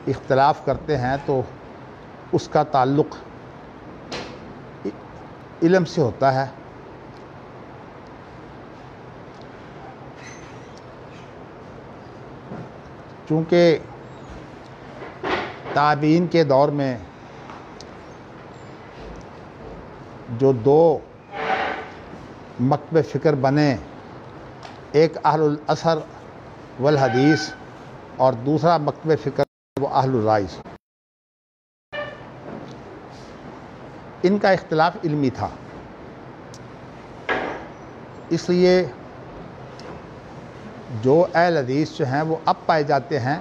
اختلاف کرتے ہیں تو اس کا تعلق علم سے ہوتا ہے. چونکہ تابعین کے دور میں جو دو مکتب فکر بنے، ایک اہل الاثر والحدیث اور دوسرا مکتب فکر وہ اہل الرائے، ان کا اختلاف علمی تھا. اس لیے جو اہل حدیث جو ہیں وہ اب پائے جاتے ہیں،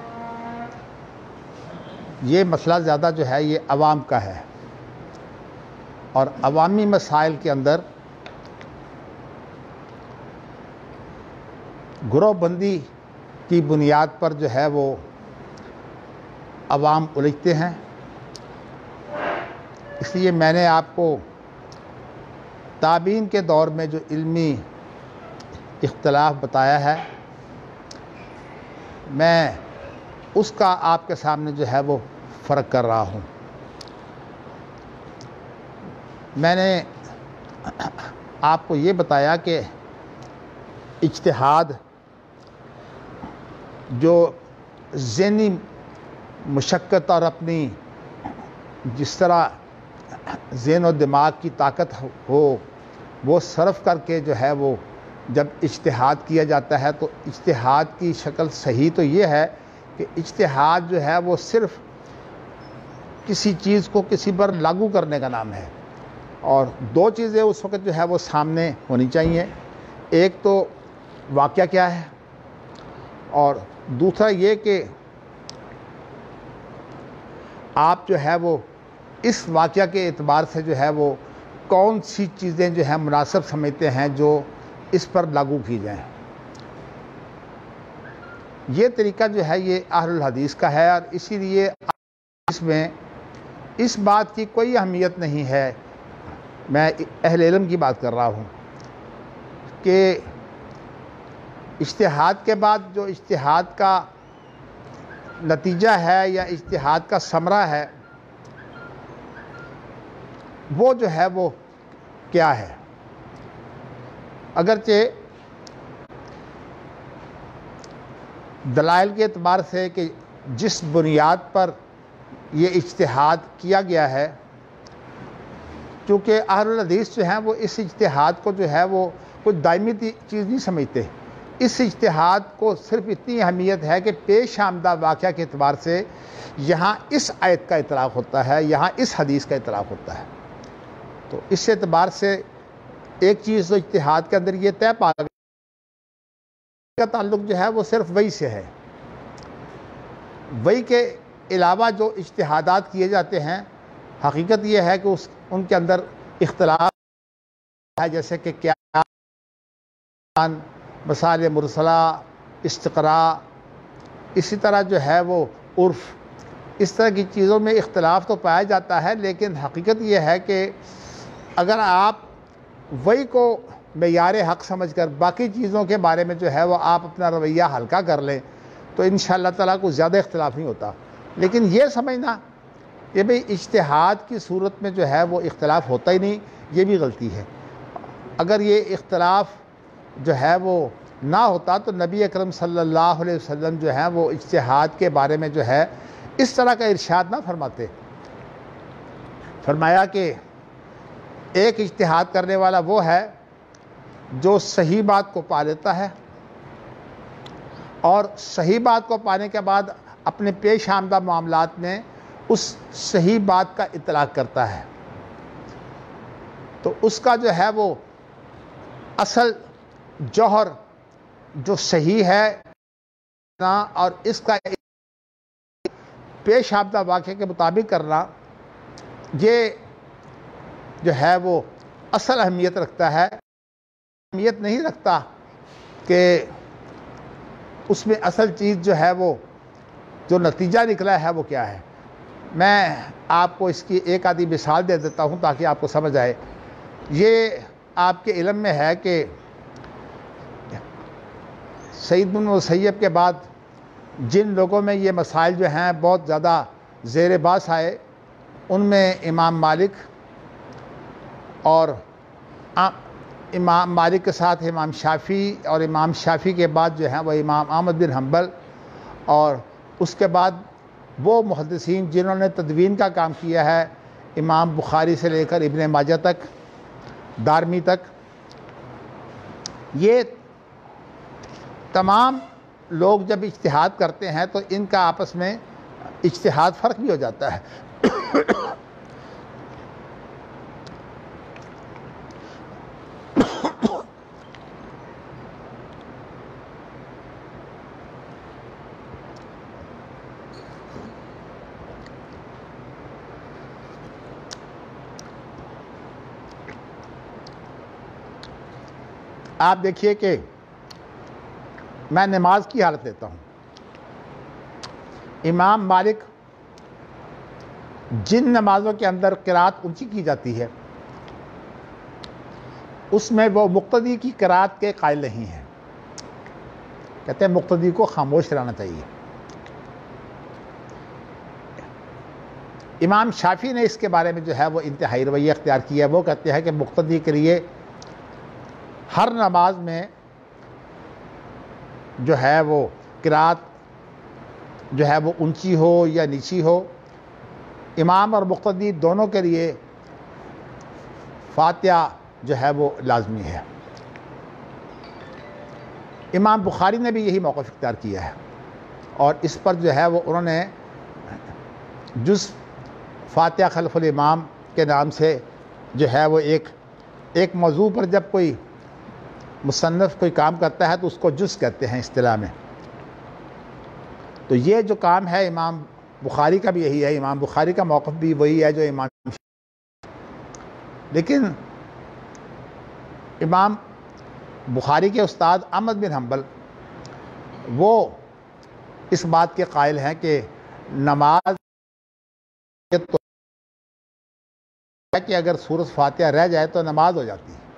یہ مسئلہ زیادہ جو ہے یہ عوام کا ہے، اور عوامی مسائل کے اندر گروہ بندی کی بنیاد پر جو ہے وہ عوام الجھتے ہیں. اس لیے میں نے آپ کو تابعین کے دور میں جو علمی اختلاف بتایا ہے، میں اس کا آپ کے سامنے جو ہے وہ فرق کر رہا ہوں. میں نے آپ کو یہ بتایا کہ اجتہاد جو ذہنی مشقت اور اپنی جس طرح ذہن و دماغ کی طاقت ہو وہ صرف کر کے جو ہے وہ جب اجتہاد کیا جاتا ہے، تو اجتہاد کی شکل صحیح تو یہ ہے کہ اجتہاد جو ہے وہ صرف کسی چیز کو کسی پر لاگو کرنے کا نام ہے. اور دو چیزیں اس وقت جو ہے وہ سامنے ہونی چاہیے، ایک تو واقعہ کیا ہے، اور دوسرا یہ کہ آپ جو ہے وہ اس واقعہ کے اعتبار سے جو ہے وہ کون سی چیزیں جو ہیں مناسب سمجھتے ہیں جو اس پر لاگو کی جائیں. یہ طریقہ جو ہے یہ اہل الحدیث کا ہے، اور اسی لیے اس میں اس بات کی کوئی اہمیت نہیں ہے، میں اہل علم کی بات کر رہا ہوں، کہ اجتہاد کے بعد جو اجتہاد کا نتیجہ ہے یا اجتہاد کا ثمرہ ہے وہ جو ہے وہ کیا ہے. اگرچہ دلائل کے اعتبار سے کہ جس بنیاد پر یہ اجتہاد کیا گیا ہے، چونکہ اہل الحدیث جو ہیں وہ اس اجتہاد کو جو ہے وہ کوئی دائمی چیز نہیں سمجھتے. اس اجتہاد کو صرف اتنی اہمیت ہے کہ پیش آمدہ واقعہ کے اعتبار سے یہاں اس آیت کا اطلاق ہوتا ہے، یہاں اس حدیث کا اطلاق ہوتا ہے. تو اس اعتبار سے ایک چیز تو اجتہاد کے اندر یہ طے پا گئی کا تعلق جو ہے وہ صرف وحی سے ہے. وحی کے علاوہ جو اجتہادات کیے جاتے ہیں، حقیقت یہ ہے کہ ان کے اندر اختلاف ہے، جیسے کہ کیا مسائل مرسلہ، استقراء، اسی طرح جو ہے وہ عرف، اس طرح کی چیزوں میں اختلاف تو پایا جاتا ہے. لیکن حقیقت یہ ہے کہ اگر آپ وحی کو معیار حق سمجھ کر باقی چیزوں کے بارے میں جو ہے وہ آپ اپنا رویہ ہلکا کر لیں تو انشاءاللہ تعالیٰ کوئی زیادہ اختلاف نہیں ہوتا. لیکن یہ سمجھنا کہ بھئی اجتہاد کی صورت میں جو ہے وہ اختلاف ہوتا ہی نہیں، یہ بھی غلطی ہے. اگر یہ اختلاف جو ہے وہ نہ ہوتا تو نبی اکرم صلی اللہ علیہ وسلم جو ہیں وہ اجتہاد کے بارے میں جو ہے اس طرح کا ارشاد نہ فرماتے. فرمایا کہ ایک اجتہاد کرنے والا وہ ہے جو صحیح بات کو پا لیتا ہے اور صحیح بات کو پانے کے بعد اپنے پیش آمدہ معاملات میں اس صحیح بات کا اطلاق کرتا ہے. تو اس کا جو ہے وہ اصل جوہر جو صحیح ہے اور اس کا پیش آمدہ واقعے کے مطابق کرنا، یہ جو ہے وہ اصل اہمیت رکھتا ہے. اہمیت نہیں رکھتا کہ اس میں اصل چیز جو ہے وہ جو نتیجہ نکلا ہے وہ کیا ہے. میں آپ کو اس کی ایک آدھی مثال دے دیتا ہوں تاکہ آپ کو سمجھ آئے. یہ آپ کے علم میں ہے کہ سعید بن مسیب کے بعد جن لوگوں میں یہ مسائل جو ہیں بہت زیادہ زیر باس آئے ان میں امام مالک اور امام مالک کے ساتھ امام شافعی اور امام شافعی کے بعد جو ہیں وہ امام احمد بن حنبل اور اس کے بعد وہ محدثین جنہوں نے تدوین کا کام کیا ہے امام بخاری سے لے کر ابن ماجہ تک دارمی تک. یہ تمام لوگ جب اجتہاد کرتے ہیں تو ان کا آپس میں اجتہاد فرق بھی ہو جاتا ہے. آپ دیکھیے کہ میں نماز کی حالت لیتا ہوں. امام مالک جن نمازوں کے اندر قرات اونچی کی جاتی ہے اس میں وہ مقتدی کی قرات کے قائل نہیں ہیں. کہتے ہیں مقتدی کو خاموش رہنا چاہیے. امام شافعی نے اس کے بارے میں جو ہے وہ انتہائی رویہ اختیار کیا ہے. وہ کہتے ہیں کہ مقتدی کے لیے ہر نماز میں جو ہے وہ قرات جو ہے وہ اونچی ہو یا نیچی ہو امام اور مقتدی دونوں کے لیے فاتحہ جو ہے وہ لازمی ہے. امام بخاری نے بھی یہی موقف اختیار کیا ہے اور اس پر جو ہے وہ انہوں نے جز فاتحہ خلف الامام کے نام سے جو ہے وہ ایک موضوع پر جب کوئی مصنف کوئی کام کرتا ہے تو اس کو جز کہتے ہیں اصطلاح میں. تو یہ جو کام ہے امام بخاری کا بھی یہی ہے. امام بخاری کا موقف بھی وہی ہے جو امام لیکن امام بخاری کے استاد احمد بن حنبل وہ اس بات کے قائل ہیں کہ نماز کہ اگر سورۃ فاتحہ رہ جائے تو نماز ہو جاتی ہے.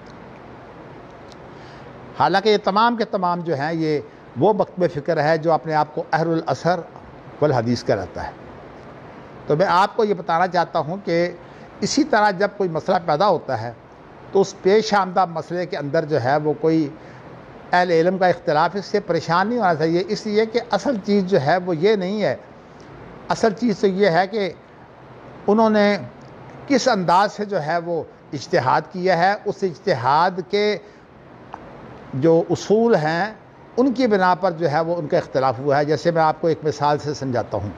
حالانکہ یہ تمام کے تمام جو ہیں یہ وہ مکتب فکر ہے جو اپنے آپ کو اہل الاثر والحدیث کہلاتا ہے. تو میں آپ کو یہ بتانا چاہتا ہوں کہ اسی طرح جب کوئی مسئلہ پیدا ہوتا ہے تو اس پیش آمدہ مسئلے کے اندر جو ہے وہ کوئی اہل علم کا اختلاف اس سے پریشان نہیں ہونا چاہیے. اس لیے کہ اصل چیز جو ہے وہ یہ نہیں ہے. اصل چیز تو یہ ہے کہ انہوں نے کس انداز سے جو ہے وہ اجتہاد کیا ہے. اس اجتہاد کے جو اصول ہیں ان کی بنا پر جو ہے وہ ان کا اختلاف ہوا ہے. جیسے میں آپ کو ایک مثال سے سمجھاتا ہوں.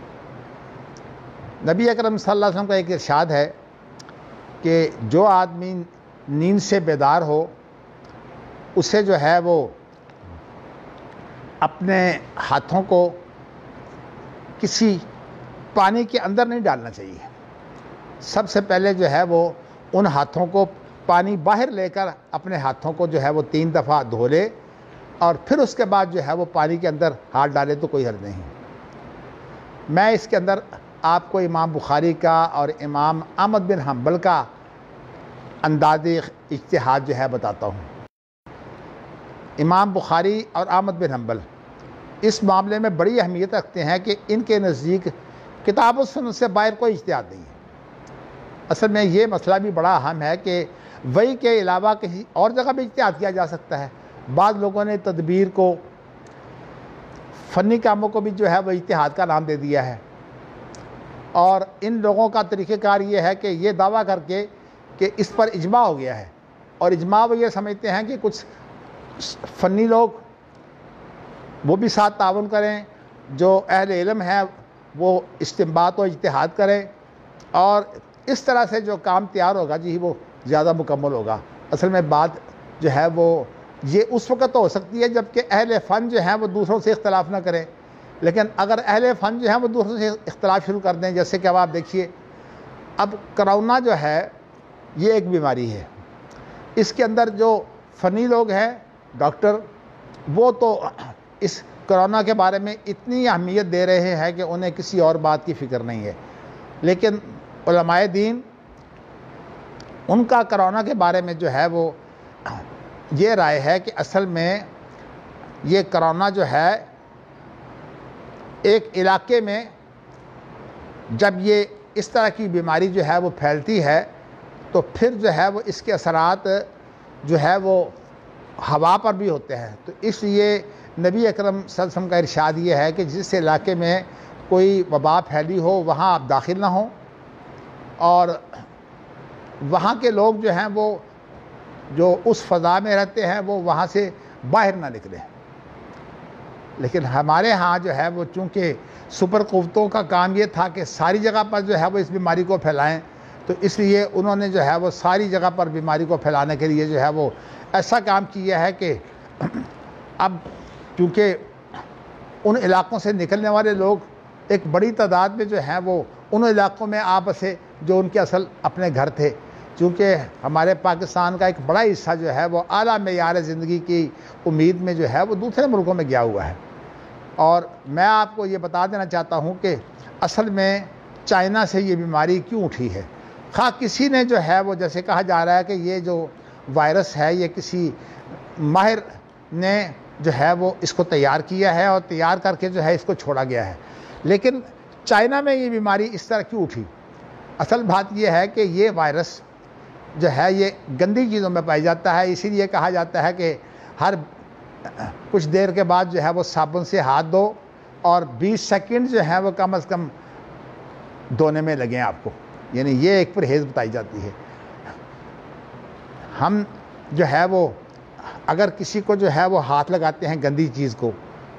نبی اکرم صلی اللہ علیہ وسلم کا ایک ارشاد ہے کہ جو آدمی نیند سے بیدار ہو اسے جو ہے وہ اپنے ہاتھوں کو کسی پانی کے اندر نہیں ڈالنا چاہیے. سب سے پہلے جو ہے وہ ان ہاتھوں کو پانی باہر لے کر اپنے ہاتھوں کو جو ہے وہ 3 دفعہ دھو لے اور پھر اس کے بعد جو ہے وہ پانی کے اندر ہاتھ ڈالے تو کوئی حرج نہیں. میں اس کے اندر آپ کو امام بخاری کا اور امام احمد بن حنبل کا انداز اجتہاد جو ہے بتاتا ہوں. امام بخاری اور احمد بن حنبل اس معاملے میں بڑی اہمیت رکھتے ہیں کہ ان کے نزدیک کتاب و سنت سے باہر کوئی اجتہاد نہیں ہے. اصل میں یہ مسئلہ بھی بڑا اہم ہے کہ وحی کے علاوہ کسی اور جگہ بھی اجتہاد کیا جا سکتا ہے. بعض لوگوں نے تدبیر کو فنی کاموں کو بھی جو ہے وہ اجتہاد کا نام دے دیا ہے اور ان لوگوں کا طریقہ کار یہ ہے کہ یہ دعویٰ کر کے کہ اس پر اجماع ہو گیا ہے اور اجماع وہ یہ سمجھتے ہیں کہ کچھ فنی لوگ وہ بھی ساتھ تعاون کریں, جو اہل علم ہیں وہ استنباط و اجتہاد کریں اور اس طرح سے جو کام تیار ہوگا جی وہ زیادہ مکمل ہوگا. اصل میں بات جو ہے وہ یہ اس وقت ہو سکتی ہے جب کہ اہل فن جو ہیں وہ دوسروں سے اختلاف نہ کریں, لیکن اگر اہل فن جو ہیں وہ دوسروں سے اختلاف شروع کر دیں, جیسے کہ اب آپ دیکھیے اب کرونا جو ہے یہ ایک بیماری ہے, اس کے اندر جو فنی لوگ ہیں ڈاکٹر وہ تو اس کرونا کے بارے میں اتنی اہمیت دے رہے ہیں کہ انہیں کسی اور بات کی فکر نہیں ہے, لیکن علماء دین ان کا کرونا کے بارے میں جو ہے وہ یہ رائے ہے کہ اصل میں یہ کرونا جو ہے ایک علاقے میں جب یہ اس طرح کی بیماری جو ہے وہ پھیلتی ہے تو پھر جو ہے وہ اس کے اثرات جو ہے وہ ہوا پر بھی ہوتے ہیں. تو اس لیے نبی اکرم صلی اللہ علیہ وسلم کا ارشاد یہ ہے کہ جس علاقے میں کوئی وبا پھیلی ہو وہاں آپ داخل نہ ہوں، اور وہاں کے لوگ جو ہیں وہ جو اس فضا میں رہتے ہیں وہ وہاں سے باہر نہ نکلیں. لیکن ہمارے ہاں جو ہے وہ چونکہ سپر قوتوں کا کام یہ تھا کہ ساری جگہ پر جو ہے وہ اس بیماری کو پھیلائیں، تو اس لیے انہوں نے جو ہے وہ ساری جگہ پر بیماری کو پھیلانے کے لیے جو ہے وہ ایسا کام کیا ہے کہ اب چونکہ ان علاقوں سے نکلنے والے لوگ ایک بڑی تعداد میں جو ہیں وہ ان علاقوں میں آپسے جو ان کے اصل اپنے گھر تھے، چونکہ ہمارے پاکستان کا ایک بڑا حصہ جو ہے وہ اعلیٰ معیار زندگی کی امید میں جو ہے وہ دوسرے ملکوں میں گیا ہوا ہے. اور میں آپ کو یہ بتا دینا چاہتا ہوں کہ اصل میں چائنا سے یہ بیماری کیوں اٹھی ہے. خواہ کسی نے جو ہے وہ جیسے کہا جا رہا ہے کہ یہ جو وائرس ہے یہ کسی ماہر نے جو ہے وہ اس کو تیار کیا ہے اور تیار کر کے جو ہے اس کو چھوڑا گیا ہے، لیکن چائنا میں یہ بیماری اس طرح کیوں اٹھی؟ اصل بات یہ ہے کہ یہ وائرس جو ہے یہ گندی چیزوں میں پائی جاتا ہے، اسی لیے کہا جاتا ہے کہ ہر کچھ دیر کے بعد جو ہے وہ صابن سے ہاتھ دو اور 20 سیکنڈ جو ہے وہ کم از کم دھونے میں لگیں آپ کو، یعنی یہ ایک پرہیز بتائی جاتی ہے. ہم جو ہے وہ اگر کسی کو جو ہے وہ ہاتھ لگاتے ہیں گندی چیز کو،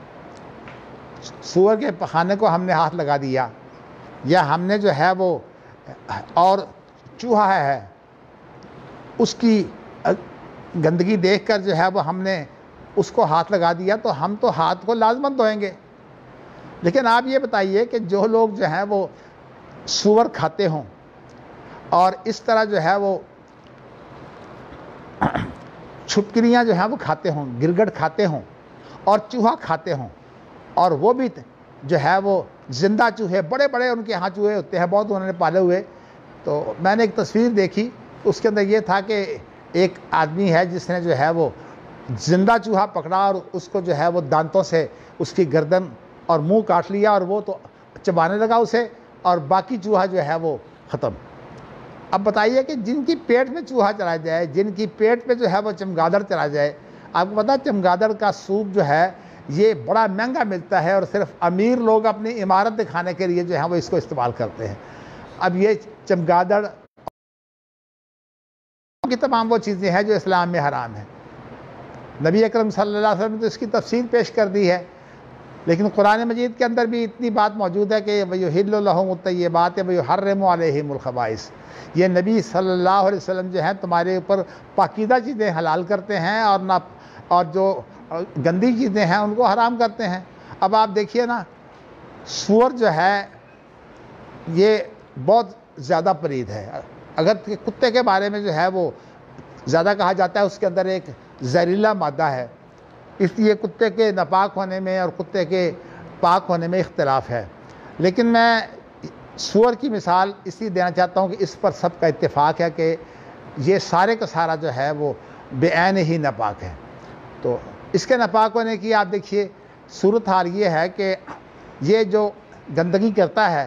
سور کے پخانے کو ہم نے ہاتھ لگا دیا، یا ہم نے جو ہے وہ اور چوہا ہے اس کی گندگی دیکھ کر جو ہے وہ ہم نے اس کو ہاتھ لگا دیا، تو ہم تو ہاتھ کو لازماً دھوئیں گے. لیکن آپ یہ بتائیے کہ جو لوگ جو ہیں وہ سور کھاتے ہوں اور اس طرح جو ہے وہ چھپکلیاں جو ہیں وہ کھاتے ہوں، گرگٹ کھاتے ہوں اور چوہا کھاتے ہوں، اور وہ بھی جو ہے وہ زندہ چوہے، بڑے بڑے ان کے یہاں چوہے ہوتے ہیں، بہت انہوں نے پالے ہوئے. تو میں نے ایک تصویر دیکھی، اس کے اندر یہ تھا کہ ایک آدمی ہے جس نے جو ہے وہ زندہ چوہا پکڑا اور اس کو جو ہے وہ دانتوں سے اس کی گردن اور منہ کاٹ لیا، اور وہ تو چبانے لگا اسے، اور باقی چوہا جو ہے وہ ختم. اب بتائیے کہ جن کی پیٹ میں چوہا چلا جائے، جن کی پیٹ پہ جو ہے وہ چمگادڑ چلا جائے، آپ کو پتہ ہے چمگادڑ کا سوپ جو ہے یہ بڑا مہنگا ملتا ہے اور صرف امیر لوگ اپنی عمارت دکھانے کے لیے جو ہے وہ اس کو استعمال کرتے ہیں. اب یہ چمگادڑ کی تمام وہ چیزیں ہیں جو اسلام میں حرام ہیں. نبی اکرم صلی اللہ علیہ وسلم نے تو اس کی تفصیل پیش کر دی ہے، لیکن قرآن مجید کے اندر بھی اتنی بات موجود ہے کہ وَيُحِلُّ لَهُمُ الطَّيِّبَاتِ وَيُحَرِّمُ عَلَيْهِمُ الْخَبَائِثَ. یہ نبی صلی اللہ علیہ وسلم جو ہیں تمہارے اوپر پاکیزہ چیزیں حلال کرتے ہیں اور جو گندی چیزیں ہیں ان کو حرام کرتے ہیں. اب آپ دیکھیے نا، سور جو ہے یہ بہت زیادہ پلید ہے. اگر کتے کے بارے میں جو ہے وہ زیادہ کہا جاتا ہے اس کے اندر ایک زہریلا مادہ ہے، اس لیے کتے کے ناپاک ہونے میں اور کتے کے پاک ہونے میں اختلاف ہے. لیکن میں سور کی مثال اس لیے دینا چاہتا ہوں کہ اس پر سب کا اتفاق ہے کہ یہ سارے کا سارا جو ہے وہ بے عین ہی ناپاک ہے. تو اس کے ناپاک ہونے کی آپ دیکھیے صورتحال یہ ہے کہ یہ جو گندگی کرتا ہے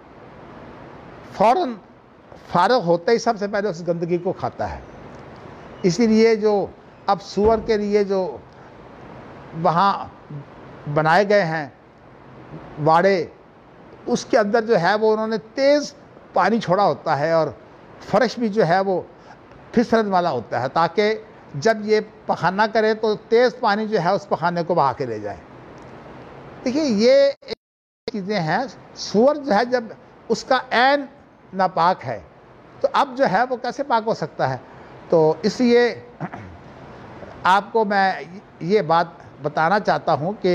فوراً فارغ ہوتے ہی سب سے پہلے اس گندگی کو کھاتا ہے. اسی لیے جو اب سور کے لیے جو وہاں بنائے گئے ہیں واڑے، اس کے اندر جو ہے وہ انہوں نے تیز پانی چھوڑا ہوتا ہے اور فرش بھی جو ہے وہ پھسلن والا ہوتا ہے، تاکہ جب یہ پخانہ کرے تو تیز پانی جو ہے اس پخانے کو بہا کے لے جائے. دیکھیے یہ چیزیں ہیں. سور جو ہے جب اس کا عین ناپاک ہے تو اب جو ہے وہ کیسے پاک ہو سکتا ہے؟ تو اس لیے آپ کو میں یہ بات بتانا چاہتا ہوں کہ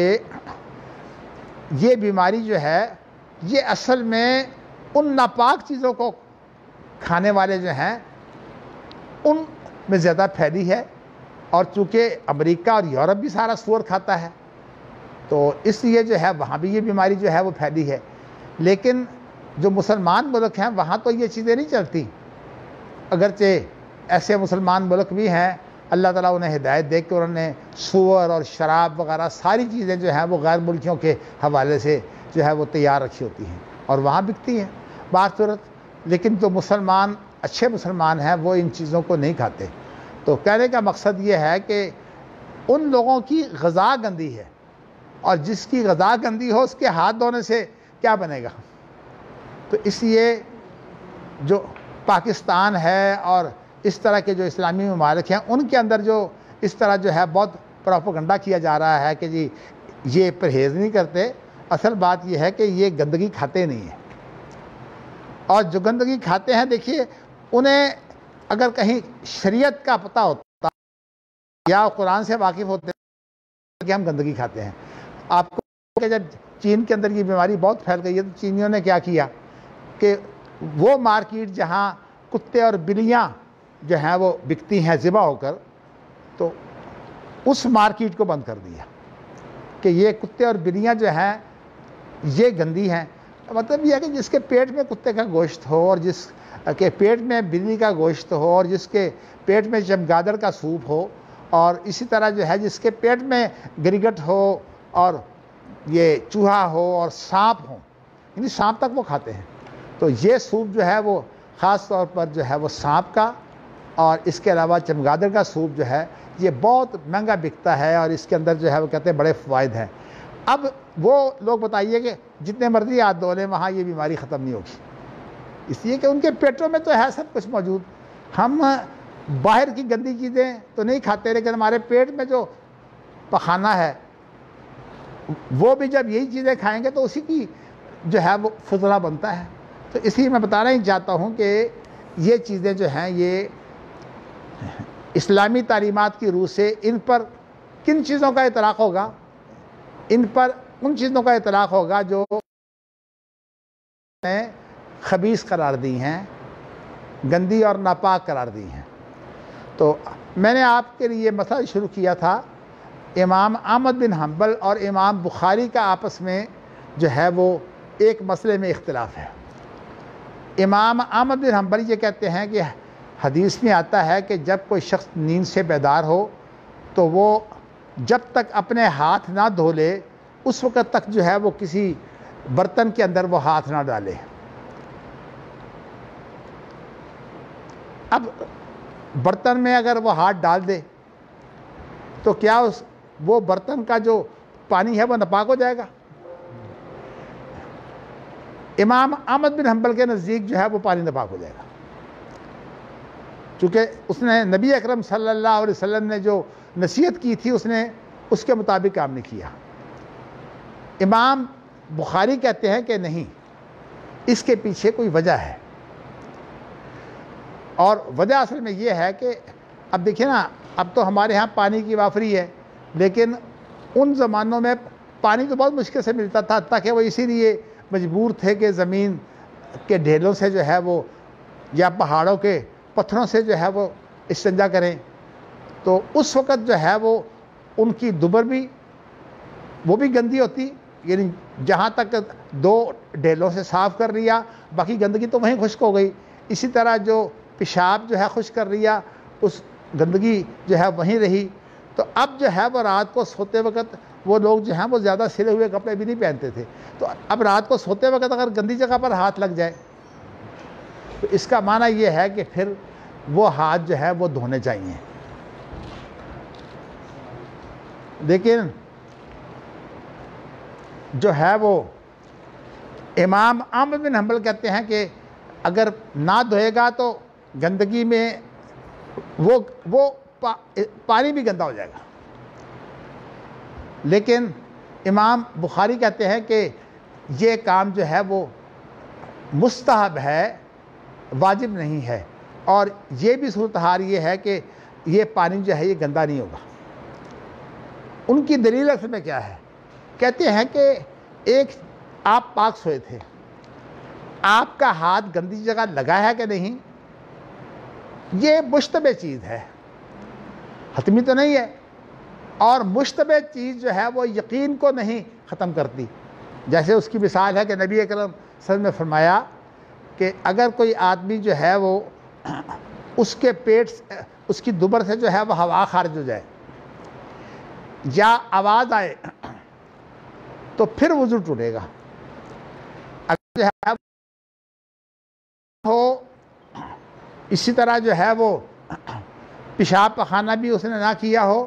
یہ بیماری جو ہے یہ اصل میں ان ناپاک چیزوں کو کھانے والے جو ہیں ان میں زیادہ پھیلی ہے، اور چونکہ امریکہ اور یورپ بھی سارا سور کھاتا ہے تو اس لیے جو ہے وہاں بھی یہ بیماری جو ہے وہ پھیلی ہے. لیکن جو مسلمان ملک ہیں وہاں تو یہ چیزیں نہیں چلتی، اگرچہ ایسے مسلمان ملک بھی ہیں اللہ تعالیٰ انہیں ہدایت دے کے انہوں نے سور اور شراب وغیرہ ساری چیزیں جو ہیں وہ غیر ملکیوں کے حوالے سے جو ہے وہ تیار رکھی ہوتی ہیں اور وہاں بکتی ہیں بعض صورت. لیکن جو مسلمان اچھے مسلمان ہیں وہ ان چیزوں کو نہیں کھاتے. تو کہنے کا مقصد یہ ہے کہ ان لوگوں کی غذا گندی ہے، اور جس کی غذا گندی ہو اس کے ہاتھ دھونے سے کیا بنے گا. تو اس لیے جو پاکستان ہے اور اس طرح کے جو اسلامی ممالک ہیں ان کے اندر جو اس طرح جو ہے بہت پروپیگنڈا کیا جا رہا ہے کہ جی یہ پرہیز نہیں کرتے، اصل بات یہ ہے کہ یہ گندگی کھاتے نہیں ہیں. اور جو گندگی کھاتے ہیں دیکھیے انہیں اگر کہیں شریعت کا پتہ ہوتا یا قرآن سے واقف ہوتے کہ ہم گندگی کھاتے ہیں. آپ کو کہ جب چین کے اندر یہ بیماری بہت پھیل گئی ہے تو چینیوں نے کیا کیا کہ وہ مارکیٹ جہاں کتے اور بلیاں جو ہیں وہ بکتی ہیں ذبح ہو کر، تو اس مارکیٹ کو بند کر دیا کہ یہ کتے اور بلیاں جو ہیں یہ گندی ہیں. مطلب یہ ہے کہ جس کے پیٹ میں کتے کا گوشت ہو اور جس کے پیٹ میں بلی کا گوشت ہو اور جس کے پیٹ میں چمگادڑ کا سوپ ہو اور اسی طرح جو ہے جس کے پیٹ میں گرگٹ ہو اور یہ چوہا ہو اور سانپ ہو، یعنی سانپ تک وہ کھاتے ہیں. تو یہ سوپ جو ہے وہ خاص طور پر جو ہے وہ سانپ کا اور اس کے علاوہ چمگادڑ کا سوپ جو ہے یہ بہت مہنگا بکتا ہے اور اس کے اندر جو ہے وہ کہتے ہیں بڑے فوائد ہیں. اب وہ لوگ بتائیے کہ جتنے مرضی ہاتھ دھو لیں وہاں یہ بیماری ختم نہیں ہوگی، اس لیے کہ ان کے پیٹوں میں تو ہے سب کچھ موجود. ہم باہر کی گندی چیزیں تو نہیں کھاتے لیکن ہمارے پیٹ میں جو پخانہ ہے وہ بھی جب یہی چیزیں کھائیں گے تو اسی کی جو ہے وہ فضلہ بنتا ہے. تو اس لیے میں بتانا ہی چاہتا ہوں کہ یہ چیزیں جو ہیں یہ اسلامی تعلیمات کی روح سے ان پر کن چیزوں کا اطلاق ہوگا؟ ان پر ان چیزوں کا اطلاق ہوگا جو خبیث قرار دی ہیں، گندی اور ناپاک قرار دی ہیں. تو میں نے آپ کے لیے مسئلہ شروع کیا تھا امام احمد بن حنبل اور امام بخاری کا آپس میں جو ہے وہ ایک مسئلے میں اختلاف ہے. امام احمد بن حنبل یہ کہتے ہیں کہ حدیث میں آتا ہے کہ جب کوئی شخص نیند سے بیدار ہو تو وہ جب تک اپنے ہاتھ نہ دھو لے اس وقت تک جو ہے وہ کسی برتن کے اندر وہ ہاتھ نہ ڈالے. اب برتن میں اگر وہ ہاتھ ڈال دے تو کیا وہ برتن کا جو پانی ہے وہ ناپاک ہو جائے گا؟ امام احمد بن حنبل کے نزدیک جو ہے وہ پانی ناپاک ہو جائے گا، چونکہ اس نے نبی اکرم صلی اللہ علیہ وسلم نے جو نصیحت کی تھی اس نے اس کے مطابق کام نہیں کیا. امام بخاری کہتے ہیں کہ نہیں، اس کے پیچھے کوئی وجہ ہے، اور وجہ اصل میں یہ ہے کہ اب دیکھیں نا، اب تو ہمارے ہاں پانی کی وافری ہے لیکن ان زمانوں میں پانی تو بہت مشکل سے ملتا تھا، تاکہ وہ اسی لیے مجبور تھے کہ زمین کے ڈھیلوں سے جو ہے وہ یا پہاڑوں کے پتھروں سے جو ہے وہ استنجا کریں. تو اس وقت جو ہے وہ ان کی دبر بھی وہ بھی گندی ہوتی، یعنی جہاں تک 2 ڈھیلوں سے صاف کر لیا باقی گندگی تو وہیں خشک ہو گئی. اسی طرح جو پیشاب جو ہے خشک کر لیا اس گندگی جو ہے وہیں رہی. تو اب جو ہے وہ رات کو سوتے وقت وہ لوگ جو ہیں وہ زیادہ سلے ہوئے کپڑے بھی نہیں پہنتے تھے، تو اب رات کو سوتے وقت اگر گندی جگہ پر ہاتھ لگ جائے تو اس کا معنی یہ ہے کہ پھر وہ ہاتھ جو ہے وہ دھونے چاہیے. لیکن جو ہے وہ امام احمد بن حنبل کہتے ہیں کہ اگر نہ دھوئے گا تو گندگی میں وہ پانی بھی گندا ہو جائے گا. لیکن امام بخاری کہتے ہیں کہ یہ کام جو ہے وہ مستحب ہے، واجب نہیں ہے، اور یہ بھی صورتحال یہ ہے کہ یہ پانی جو ہے یہ گندا نہیں ہوگا. ان کی دلیل اصل میں کیا ہے؟ کہتے ہیں کہ ایک آپ پاک سوئے تھے، آپ کا ہاتھ گندی جگہ لگا ہے کہ نہیں، یہ مشتبہ چیز ہے، حتمی تو نہیں ہے، اور مشتبہ چیز جو ہے وہ یقین کو نہیں ختم کرتی. جیسے اس کی مثال ہے کہ نبی اکرم صلی اللہ علیہ وسلم نے فرمایا کہ اگر کوئی آدمی جو ہے وہ اس کے پیٹ اس کی دبر سے جو ہے وہ ہوا خارج ہو جائے یا آواز آئے تو پھر وضو ٹوٹے گا. اسی طرح جو ہے وہ پیشاب پخانہ بھی اس نے نہ کیا ہو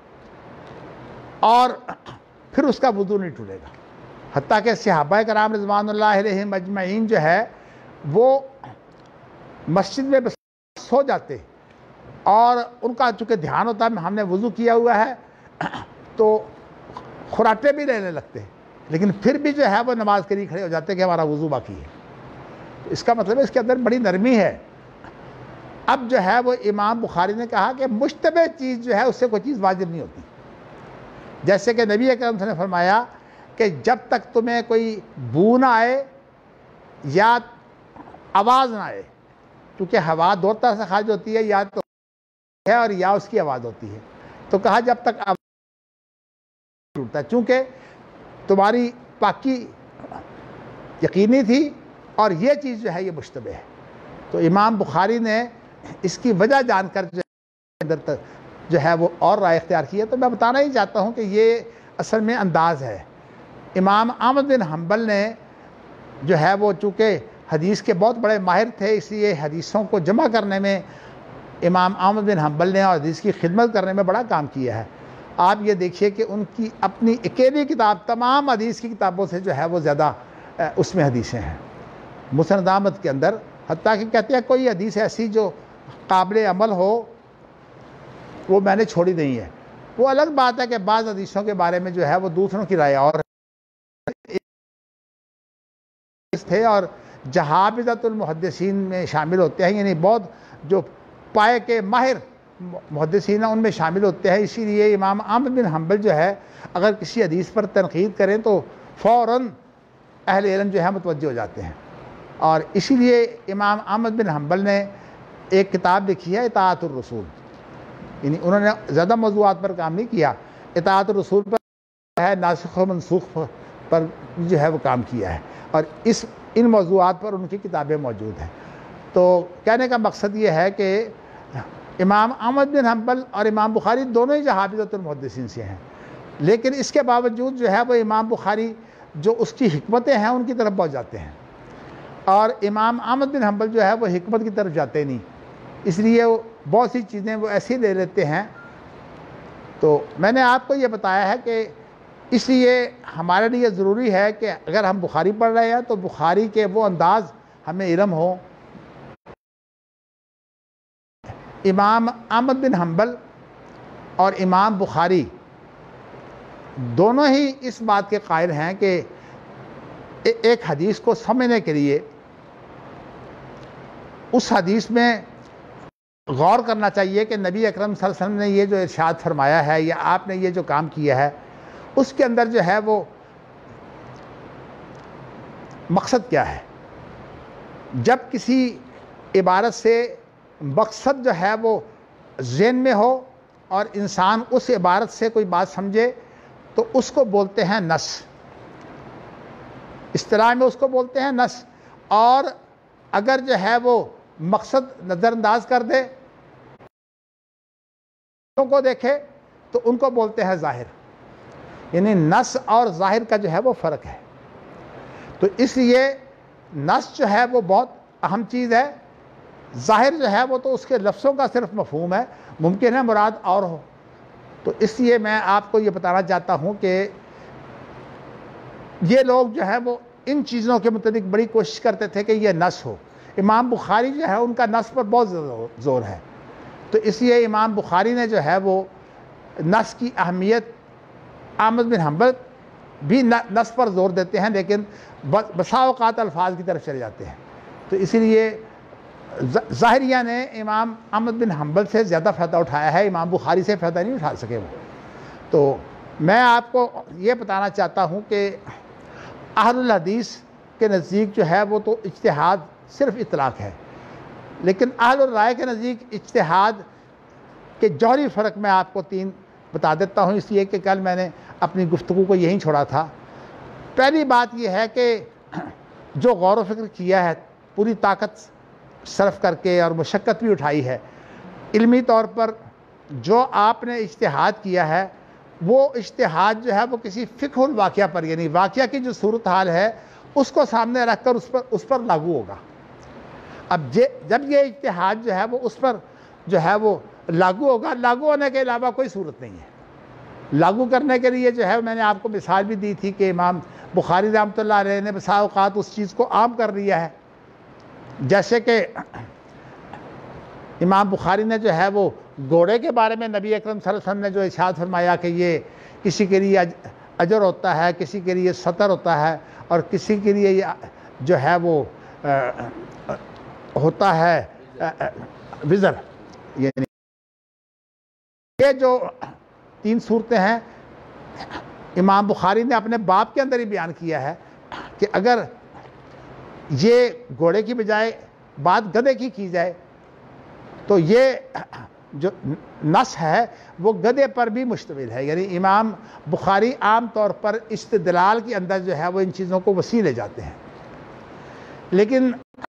اور پھر اس کا وضو نہیں ٹوٹے گا. حتیٰ کہ صحابہ کرام رضوان اللہ علیہم اجمعین جو ہے وہ مسجد میں بس سو جاتے اور ان کا چونکہ دھیان ہوتا ہے ہم نے وضو کیا ہوا ہے تو خراٹے بھی لینے لگتے، لیکن پھر بھی جو ہے وہ نماز کے لیے کھڑے ہو جاتے کہ ہمارا وضو باقی ہے. تو اس کا مطلب ہے اس کے اندر بڑی نرمی ہے. اب جو ہے وہ امام بخاری نے کہا کہ مشتبہ چیز جو ہے اس سے کوئی چیز واجب نہیں ہوتی. جیسے کہ نبی اکرم صلی اللہ علیہ وسلم نے فرمایا کہ جب تک تمہیں کوئی بو نہ آئے یا آواز نہ آئے، کیونکہ ہوا دو طرح سے خارج ہوتی ہے، یا تو ہے اور یا اس کی آواز ہوتی ہے، تو کہا جب تک آواز ٹوٹتا ہے، چونکہ تمہاری پاکی یقینی تھی اور یہ چیز جو ہے یہ مشتبہ ہے. تو امام بخاری نے اس کی وجہ جان کر جو ہے وہ اور رائے اختیار کی ہے. تو میں بتانا ہی چاہتا ہوں کہ یہ اصل میں انداز ہے. امام احمد بن حنبل نے جو ہے وہ چونکہ حدیث کے بہت بڑے ماہر تھے، اس لیے حدیثوں کو جمع کرنے میں امام احمد بن حنبل نے اور حدیث کی خدمت کرنے میں بڑا کام کیا ہے. آپ یہ دیکھیے کہ ان کی اپنی اکیلی کتاب تمام حدیث کی کتابوں سے جو ہے وہ زیادہ اس میں حدیثیں ہیں مسند احمد کے اندر. حتیٰ کہ کہتے ہیں کوئی حدیث ایسی جو قابل عمل ہو وہ میں نے چھوڑی نہیں ہے. وہ الگ بات ہے کہ بعض حدیثوں کے بارے میں جو ہے وہ دوسروں کی رائے اور تھے اور جہابذۃ المحدثین میں شامل ہوتے ہیں، یعنی بہت جو پائے کے ماہر محدثین ہیں ان میں شامل ہوتے ہیں. اسی لیے امام احمد بن حنبل جو ہے اگر کسی حدیث پر تنقید کریں تو فوراً اہل علم جو ہے متوجہ ہو جاتے ہیں. اور اسی لیے امام احمد بن حنبل نے ایک کتاب لکھی ہے اطاعت الرسول، یعنی انہوں نے زیادہ موضوعات پر کام نہیں کیا، اطاعت الرسول پر ہے، ناسخ و منسوخ پر جو ہے وہ کام کیا ہے، اور ان موضوعات پر ان کی کتابیں موجود ہیں. تو کہنے کا مقصد یہ ہے کہ امام احمد بن حنبل اور امام بخاری دونوں ہی جہابذۃ المحدثین سے ہیں، لیکن اس کے باوجود جو ہے وہ امام بخاری جو اس کی حکمتیں ہیں ان کی طرف پہنچ جاتے ہیں، اور امام احمد بن حنبل جو ہے وہ حکمت کی طرف جاتے نہیں، اس لیے بہت سی چیزیں وہ ایسی لے لیتے ہیں. تو میں نے آپ کو یہ بتایا ہے کہ اس لیے ہمارے لیے ضروری ہے کہ اگر ہم بخاری پڑھ رہے ہیں تو بخاری کے وہ انداز ہمیں علم ہو. امام احمد بن حنبل اور امام بخاری دونوں ہی اس بات کے قائل ہیں کہ ایک حدیث کو سمجھنے کے لیے اس حدیث میں غور کرنا چاہیے کہ نبی اکرم صلی اللہ علیہ وسلم نے یہ جو ارشاد فرمایا ہے یا آپ نے یہ جو کام کیا ہے اس کے اندر جو ہے وہ مقصد کیا ہے. جب کسی عبارت سے مقصد جو ہے وہ ذہن میں ہو اور انسان اس عبارت سے کوئی بات سمجھے تو اس کو بولتے ہیں نص. اصطلاح میں اس کو بولتے ہیں نص. اور اگر جو ہے وہ مقصد نظر انداز کر دے کو دیکھے تو ان کو بولتے ہیں ظاہر. یعنی نص اور ظاہر کا جو ہے وہ فرق ہے. تو اس لیے نص جو ہے وہ بہت اہم چیز ہے، ظاہر جو ہے وہ تو اس کے لفظوں کا صرف مفہوم ہے، ممکن ہے مراد اور ہو. تو اس لیے میں آپ کو یہ بتانا چاہتا ہوں کہ یہ لوگ جو ہے وہ ان چیزوں کے متعلق بڑی کوشش کرتے تھے کہ یہ نص ہو. امام بخاری جو ہے ان کا نص پر بہت زور ہے. تو اس لیے امام بخاری نے جو ہے وہ نص کی اہمیت، احمد بن حنبل بھی نص پر زور دیتے ہیں لیکن بسا اوقات الفاظ کی طرف چلے جاتے ہیں. تو اسی لیے ظاہریہ نے امام احمد بن حنبل سے زیادہ فائدہ اٹھایا ہے، امام بخاری سے فائدہ نہیں اٹھا سکے وہ. تو میں آپ کو یہ بتانا چاہتا ہوں کہ اہل الحدیث کے نزدیک جو ہے وہ تو اجتہاد صرف اطلاق ہے، لیکن اہل الرائے کے نزدیک اجتہاد کے جوہری فرق میں آپ کو 3 بتا دیتا ہوں، اس لیے کہ کل میں نے اپنی گفتگو کو یہیں چھوڑا تھا. پہلی بات یہ ہے کہ جو غور و فکر کیا ہے پوری طاقت صرف کر کے اور مشقت بھی اٹھائی ہے، علمی طور پر جو آپ نے اجتہاد کیا ہے وہ اجتہاد جو ہے وہ کسی فقہ الواقعہ پر، یعنی واقعہ کی جو صورتحال ہے اس کو سامنے رکھ کر اس پر لاگو ہوگا. اب جب یہ اجتہاد جو ہے وہ اس پر جو ہے وہ لاگو ہوگا، لاگو ہونے کے علاوہ کوئی صورت نہیں ہے۔ لاگو کرنے کے لیے جو ہے میں نے آپ کو مثال بھی دی تھی کہ امام بخاری رحمۃ اللہ علیہ نے بسا اوقات اس چیز کو عام کر لیا ہے، جیسے کہ امام بخاری نے جو ہے وہ گھوڑے کے بارے میں نبی اکرم صلی اللہ علیہ وسلم نے جو ارشاد فرمایا کہ یہ کسی کے لیے اجر ہوتا ہے، کسی کے لیے سطر ہوتا ہے، اور کسی کے لیے جو ہے وہ ہوتا ہے وزر، یعنی یہ جو 3 صورتیں ہیں امام بخاری نے اپنے باب کے اندر ہی بیان کیا ہے کہ اگر یہ گھوڑے کی بجائے بات گدھے کی جائے تو یہ جو نص ہے وہ گدھے پر بھی مشتمل ہے۔ یعنی امام بخاری عام طور پر استدلال کے اندر جو ہے وہ ان چیزوں کو وسیع لے جاتے ہیں، لیکن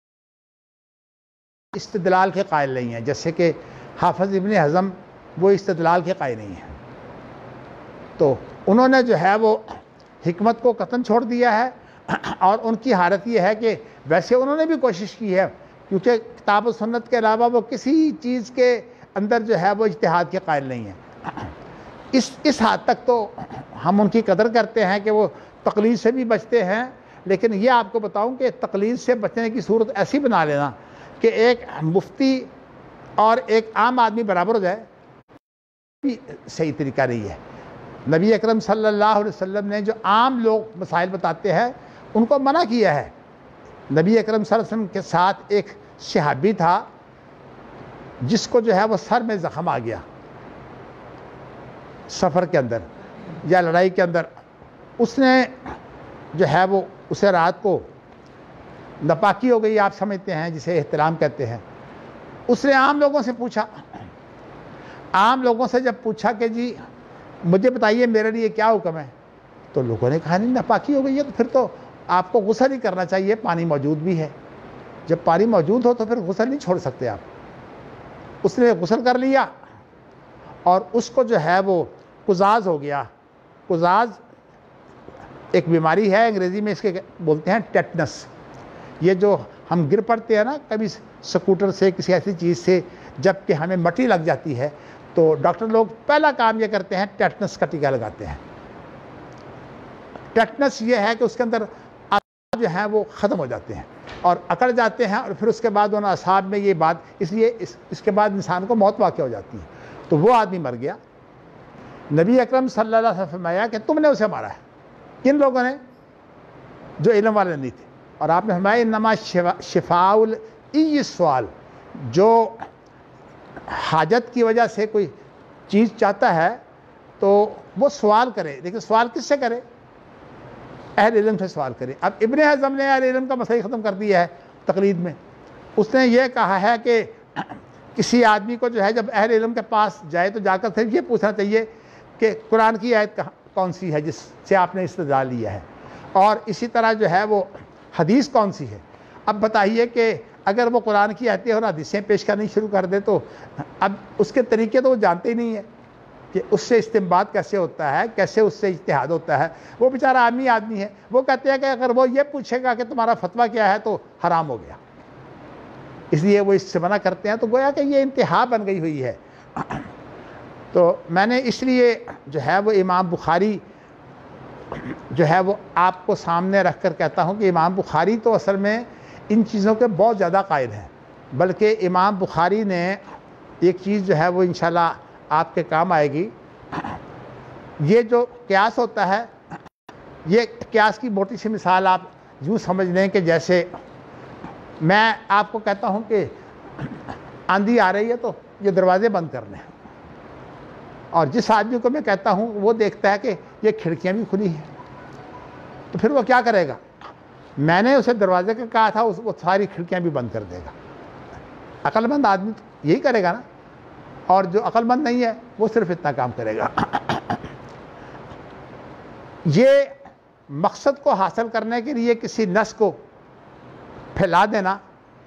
استدلال کے قائل نہیں ہیں، جیسے کہ حافظ ابن حزم وہ استدلال کے قائل نہیں ہیں، تو انہوں نے جو ہے وہ حکمت کو قطعاً چھوڑ دیا ہے، اور ان کی حالت یہ ہے کہ ویسے انہوں نے بھی کوشش کی ہے، کیونکہ کتاب و سنت کے علاوہ وہ کسی چیز کے اندر جو ہے وہ اجتہاد کے قائل نہیں ہیں۔ اس حد تک تو ہم ان کی قدر کرتے ہیں کہ وہ تقلید سے بھی بچتے ہیں، لیکن یہ آپ کو بتاؤں کہ تقلید سے بچنے کی صورت ایسی بنا لینا کہ ایک مفتی اور ایک عام آدمی برابر ہو جائے، بھی صحیح طریقہ نہیں ہے۔ نبی اکرم صلی اللہ علیہ وسلم نے جو عام لوگ مسائل بتاتے ہیں ان کو منع کیا ہے۔ نبی اکرم صلی اللہ علیہ وسلم کے ساتھ ایک صحابی تھا جس کو جو ہے وہ سر میں زخم آ گیا سفر کے اندر یا لڑائی کے اندر، اس نے جو ہے وہ اسے رات کو ناپاکی ہو گئی، آپ سمجھتے ہیں جسے احتلام کہتے ہیں، اس نے عام لوگوں سے پوچھا، عام لوگوں سے جب پوچھا کہ جی مجھے بتائیے میرے لیے کیا حکم ہے، تو لوگوں نے کہا نہیں ناپاکی ہو گئی ہے تو پھر تو آپ کو غسل ہی کرنا چاہیے، پانی موجود بھی ہے، جب پانی موجود ہو تو پھر غسل نہیں چھوڑ سکتے آپ۔ اس نے غسل کر لیا اور اس کو جو ہے وہ قزاز ہو گیا۔ قزاز ایک بیماری ہے، انگریزی میں اس کے بولتے ہیں ٹیٹنس، یہ جو ہم گر پڑتے ہیں نا کبھی سکوٹر سے کسی ایسی چیز سے، جب کہ ہمیں مٹی لگ جاتی ہے تو ڈاکٹر لوگ پہلا کام یہ کرتے ہیں ٹیٹنس کا ٹیکہ لگاتے ہیں۔ ٹیٹنس یہ ہے کہ اس کے اندر اعصاب جو ہیں وہ ختم ہو جاتے ہیں اور اکڑ جاتے ہیں، اور پھر اس کے بعد ان اعصاب میں یہ بات، اس لیے اس کے بعد انسان کو موت واقع ہو جاتی ہے۔ تو وہ آدمی مر گیا۔ نبی اکرم صلی اللہ علیہ وسلم فرمایا کہ تم نے اسے مارا ہے۔ کن لوگوں نے؟ جو علم والے نہیں تھے، اور آپ نے فرمایا انما شفاء العی السؤال، جو حاجت کی وجہ سے کوئی چیز چاہتا ہے تو وہ سوال کرے، لیکن سوال کس سے کرے؟ اہل علم سے سوال کرے۔ اب ابن حزم نے اہل علم کا مسئلہ ختم کر دیا ہے تقلید میں۔ اس نے یہ کہا ہے کہ کسی آدمی کو جو ہے جب اہل علم کے پاس جائے تو جا کر صرف یہ پوچھنا چاہیے کہ قرآن کی آیت کون سی ہے جس سے آپ نے استدلال لیا ہے، اور اسی طرح جو ہے وہ حدیث کون سی ہے۔ اب بتائیے کہ اگر وہ قرآن کی آیتیں اور حدیثیں پیش کرنی شروع کر دے تو اب اس کے طریقے تو وہ جانتے ہی نہیں ہے کہ اس سے استنباط کیسے ہوتا ہے، کیسے اس سے اجتہاد ہوتا ہے۔ وہ بیچارہ عامی آدمی ہے، وہ کہتے ہیں کہ اگر وہ یہ پوچھے گا کہ تمہارا فتویٰ کیا ہے تو حرام ہو گیا، اس لیے وہ اس سے منع کرتے ہیں۔ تو گویا کہ یہ انتہا بن گئی ہوئی ہے۔ تو میں نے اس لیے جو ہے وہ امام بخاری جو ہے وہ آپ کو سامنے رکھ کر کہتا ہوں کہ امام بخاری تو اصل میں ان چیزوں کے بہت زیادہ قائل ہیں، بلکہ امام بخاری نے ایک چیز جو ہے وہ انشاءاللہ آپ کے کام آئے گی۔ یہ جو قیاس ہوتا ہے، یہ قیاس کی موٹی سی مثال آپ یوں سمجھ لیں کہ جیسے میں آپ کو کہتا ہوں کہ آندھی آ رہی ہے تو یہ دروازے بند کر لیں، اور جس آدمی کو میں کہتا ہوں وہ دیکھتا ہے کہ یہ کھڑکیاں بھی کھلی ہیں، تو پھر وہ کیا کرے گا؟ میں نے اسے دروازے کا کہا تھا، وہ ساری کھڑکیاں بھی بند کر دے گا۔ عقل مند آدمی تو یہی کرے گا نا، اور جو عقل مند نہیں ہے وہ صرف اتنا کام کرے گا۔ یہ مقصد کو حاصل کرنے کے لیے کسی نص کو پھیلا دینا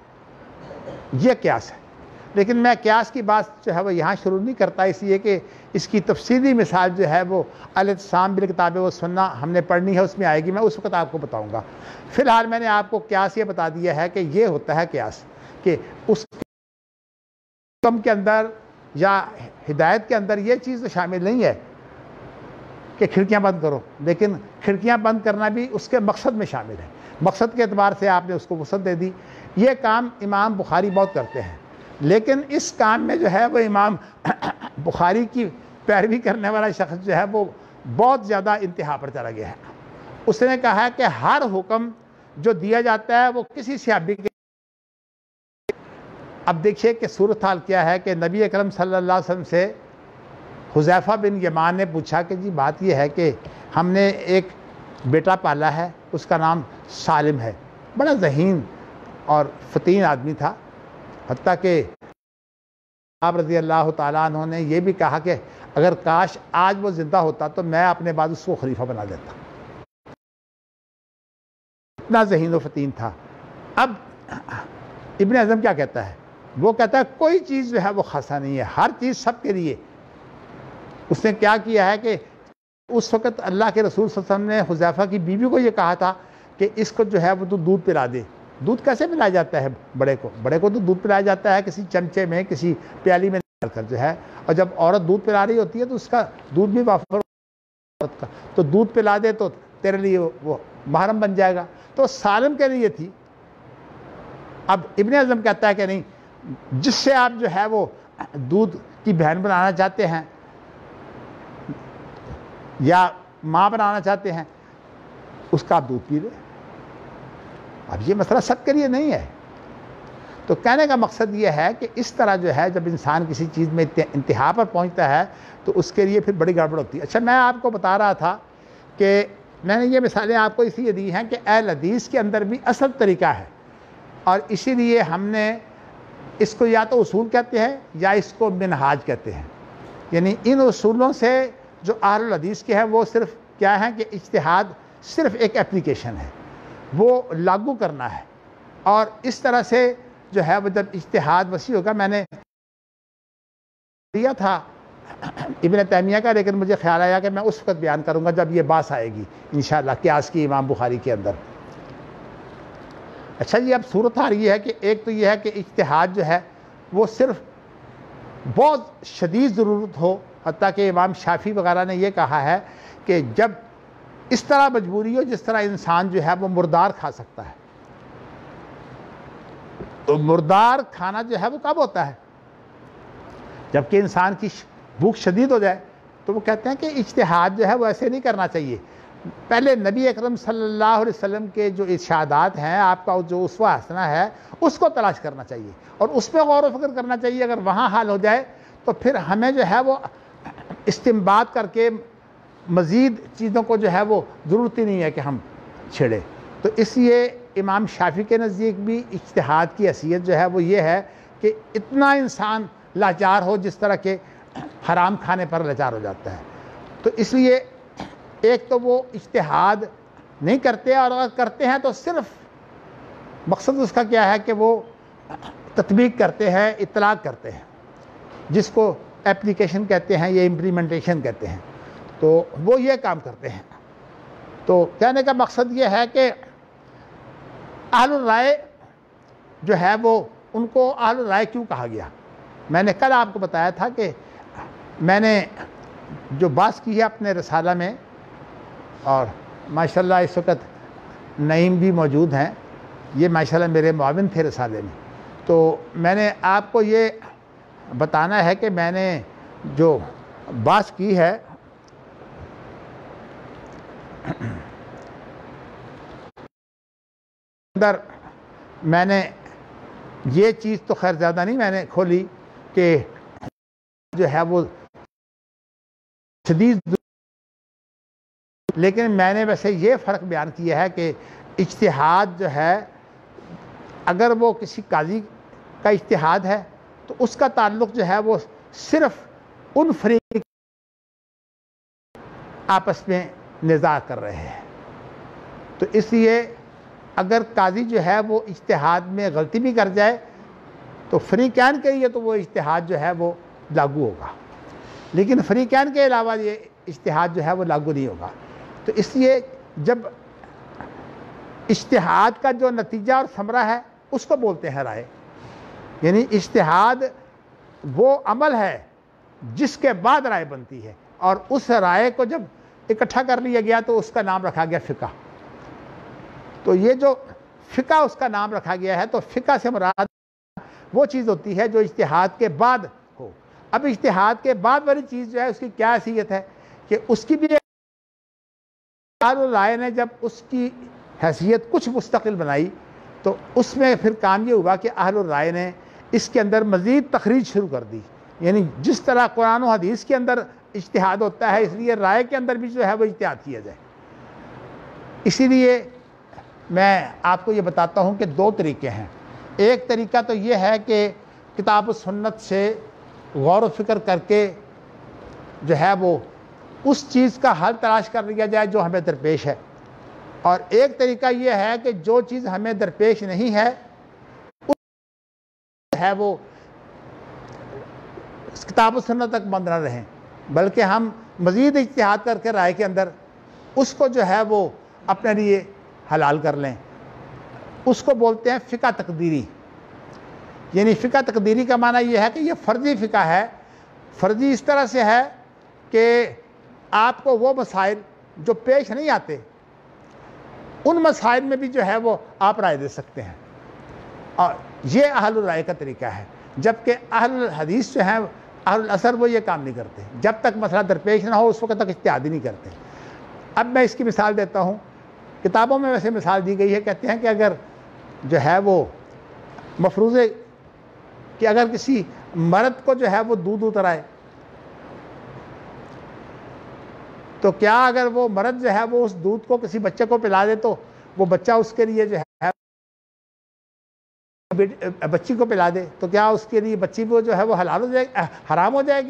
یہ قیاس ہے، لیکن میں قیاس کی بات جو ہے وہ یہاں شروع نہیں کرتا، اس لیے کہ اس کی تفصیلی مثال جو ہے وہ الاعتصام بالکتاب و سنہ ہم نے پڑھنی ہے، اس میں آئے گی، میں اس وقت آپ کو بتاؤں گا۔ فی الحال میں نے آپ کو قیاس یہ بتا دیا ہے کہ یہ ہوتا ہے قیاس، کہ اس حکم کے اندر یا ہدایت کے اندر یہ چیز تو شامل نہیں ہے کہ کھڑکیاں بند کرو، لیکن کھڑکیاں بند کرنا بھی اس کے مقصد میں شامل ہے، مقصد کے اعتبار سے آپ نے اس کو وسعت دے دی۔ یہ کام امام بخاری بہت کرتے ہیں، لیکن اس کام میں جو ہے وہ امام بخاری کی پیروی کرنے والا شخص جو ہے وہ بہت زیادہ انتہا پر چلا گیا ہے۔ اس نے کہا ہے کہ ہر حکم جو دیا جاتا ہے وہ کسی صحابی کے، اب دیکھیے کہ صورتحال کیا ہے کہ نبی اکرم صلی اللہ علیہ وسلم سے حذیفہ بن یمان نے پوچھا کہ جی بات یہ ہے کہ ہم نے ایک بیٹا پالا ہے، اس کا نام سالم ہے، بڑا ذہین اور فطین آدمی تھا، حتیٰ کہ آپ رضی اللہ تعالیٰ عنہ نے یہ بھی کہا کہ اگر کاش آج وہ زندہ ہوتا تو میں اپنے بعد اس کو خلیفہ بنا دیتا، اتنا ذہین و فطین تھا۔ اب ابن اعظم کیا کہتا ہے؟ وہ کہتا ہے کوئی چیز جو ہے وہ خاصا نہیں ہے، ہر چیز سب کے لیے۔ اس نے کیا کیا ہے کہ اس وقت اللہ کے رسول صلی اللہ علیہ وسلم نے حذیفہ کی بیوی کو یہ کہا تھا کہ اس کو جو ہے وہ تو دودھ پلا دے۔ دودھ کیسے پلایا جاتا ہے بڑے کو تو دودھ پلایا جاتا ہے کسی چمچے میں، کسی پیالی میں ڈال کر جو ہے، اور جب عورت دودھ پلا رہی ہوتی ہے تو اس کا دودھ بھی وافر عورت کا، تو دودھ پلا دے تو تیرے لیے وہ محرم بن جائے گا۔ تو سالم کے لیے تھی۔ اب ابن اعظم کہتا ہے کہ نہیں، جس سے آپ جو ہے وہ دودھ کی بہن بنانا چاہتے ہیں یا ماں بنانا چاہتے ہیں، اس کا آپ دودھ پی لیں۔ اب یہ مسئلہ سب کے لیے نہیں ہے۔ تو کہنے کا مقصد یہ ہے کہ اس طرح جو ہے جب انسان کسی چیز میں انتہا پر پہنچتا ہے تو اس کے لیے پھر بڑی گڑبڑ ہوتی ہے۔ اچھا، میں آپ کو بتا رہا تھا کہ میں نے یہ مثالیں آپ کو اس لیے دی ہیں کہ اہل حدیث کے اندر بھی اصل طریقہ ہے، اور اسی لیے ہم نے اس کو یا تو اصول کہتے ہیں یا اس کو منہاج کہتے ہیں۔ یعنی ان اصولوں سے جو اہل الحدیث کے ہیں وہ صرف کیا ہے کہ اجتہاد صرف ایک اپلیکیشن ہے، وہ لاگو کرنا ہے، اور اس طرح سے جو ہے وہ جب اجتہاد وسیع ہوگا، میں نے دیا تھا ابن تیمیہ کا، لیکن مجھے خیال آیا کہ میں اس وقت بیان کروں گا جب یہ بات آئے گی انشاءاللہ قیاس کی امام بخاری کے اندر۔ اچھا جی، اب صورتحال یہ ہے کہ ایک تو یہ ہے کہ اجتہاد جو ہے وہ صرف بہت شدید ضرورت ہو، حتیٰ کہ امام شافعی وغیرہ نے یہ کہا ہے کہ جب اس طرح مجبوری ہو جس طرح انسان جو ہے وہ مردار کھا سکتا ہے، تو مردار کھانا جو ہے وہ کب ہوتا ہے؟ جبکہ انسان کی بھوک شدید ہو جائے۔ تو وہ کہتے ہیں کہ اجتہاد جو ہے وہ ایسے نہیں کرنا چاہیے، پہلے نبی اکرم صلی اللہ علیہ وسلم کے جو ارشادات ہیں، آپ کا جو اسوہ حسنہ ہے، اس کو تلاش کرنا چاہیے اور اس پہ غور و فکر کرنا چاہیے۔ اگر وہاں حال ہو جائے تو پھر ہمیں جو ہے وہ استنباط کر کے مزید چیزوں کو جو ہے وہ ضرورت ہی نہیں ہے کہ ہم چھیڑیں۔ تو اس لیے امام شافعی کے نزدیک بھی اجتہاد کی حیثیت جو ہے وہ یہ ہے کہ اتنا انسان لاچار ہو جس طرح کے حرام کھانے پر لاچار ہو جاتا ہے۔ تو اس لیے ایک تو وہ اجتہاد نہیں کرتے، اور اگر کرتے ہیں تو صرف مقصد اس کا کیا ہے کہ وہ تطبیق کرتے ہیں، اطلاق کرتے ہیں، جس کو اپلیکیشن کہتے ہیں یا امپلیمنٹیشن کہتے ہیں، تو وہ یہ کام کرتے ہیں۔ تو کہنے کا مقصد یہ ہے کہ اہل الرائے جو ہے وہ ان کو اہل الرائے کیوں کہا گیا؟ میں نے کل آپ کو بتایا تھا کہ میں نے جو بات کی ہے اپنے رسالہ میں، اور ماشاءاللہ اس وقت نعیم بھی موجود ہیں، یہ ماشاءاللہ میرے معاون تھے رسالے میں، تو میں نے آپ کو یہ بتانا ہے کہ میں نے جو بات کی ہے اندر، میں نے یہ چیز تو خیر زیادہ نہیں میں نے کھولی کہ جو ہے وہ شدید، لیکن میں نے ویسے یہ فرق بیان کیا ہے کہ اجتہاد جو ہے اگر وہ کسی قاضی کا اجتہاد ہے تو اس کا تعلق جو ہے وہ صرف ان فریق آپس میں نزاع کر رہے ہیں۔ تو اس لیے اگر قاضی جو ہے وہ اجتہاد میں غلطی بھی کر جائے تو فریقین کے لیے تو وہ اجتہاد جو ہے وہ لاگو ہوگا، لیکن فریقین کے علاوہ یہ اجتہاد جو ہے وہ لاگو نہیں ہوگا۔ تو اس لیے جب اجتہاد کا جو نتیجہ اور ثمرہ ہے اس کو بولتے ہیں رائے، یعنی اجتہاد وہ عمل ہے جس کے بعد رائے بنتی ہے، اور اس رائے کو جب اکٹھا کر لیا گیا تو اس کا نام رکھا گیا فقہ۔ تو یہ جو فقہ اس کا نام رکھا گیا ہے، تو فقہ سے مراد وہ چیز ہوتی ہے جو اجتہاد کے بعد ہو۔ اب اجتہاد کے بعد والی چیز جو ہے اس کی کیا حیثیت ہے کہ اس کی بھی اہل الرائے نے جب اس کی حیثیت کچھ مستقل بنائی تو اس میں پھر کام یہ ہوا کہ اہل الرائے نے اس کے اندر مزید تخریج شروع کر دی، یعنی جس طرح قرآن و حدیث کے اندر اجتہاد ہوتا ہے اس لیے رائے کے اندر بھی جو ہے وہ اجتہاد کیا جائے۔ اسی لیے میں آپ کو یہ بتاتا ہوں کہ دو طریقے ہیں۔ ایک طریقہ تو یہ ہے کہ کتاب و سنت سے غور و فکر کر کے جو ہے وہ اس چیز کا حل تلاش کر لیا جائے جو ہمیں درپیش ہے، اور ایک طریقہ یہ ہے کہ جو چیز ہمیں درپیش نہیں ہے ہے وہ کتاب و سنت تک بند نہ رہیں، بلکہ ہم مزید اجتہاد کر کے رائے کے اندر اس کو جو ہے وہ اپنے لیے حلال کر لیں۔ اس کو بولتے ہیں فقہ تقدیری۔ یعنی فقہ تقدیری کا معنی یہ ہے کہ یہ فرضی فقہ ہے۔ فرضی اس طرح سے ہے کہ آپ کو وہ مسائل جو پیش نہیں آتے ان مسائل میں بھی جو ہے وہ آپ رائے دے سکتے ہیں، اور یہ اہل الرائے کا طریقہ ہے۔ جبکہ اہل الحدیث جو ہیں اہل الاثر وہ یہ کام نہیں کرتے، جب تک مسئلہ درپیش نہ ہو اس وقت تک اجتہاد ہی نہیں کرتے۔ اب میں اس کی مثال دیتا ہوں، کتابوں میں ویسے مثال دی گئی ہے، کہتے ہیں کہ اگر جو ہے وہ مفروضے کہ اگر کسی مرد کو جو ہے وہ دودھ اترائے تو کیا اگر وہ مرد جو ہے وہ اس دودھ کو کسی بچے کو پلا دے تو وہ بچہ اس کے لیے جو ہے بچی کو پلا دے تو کیا اس کے لیے بچی کو جو ہے وہ حلال ہو جائے گی، حرام ہو جائے گی؟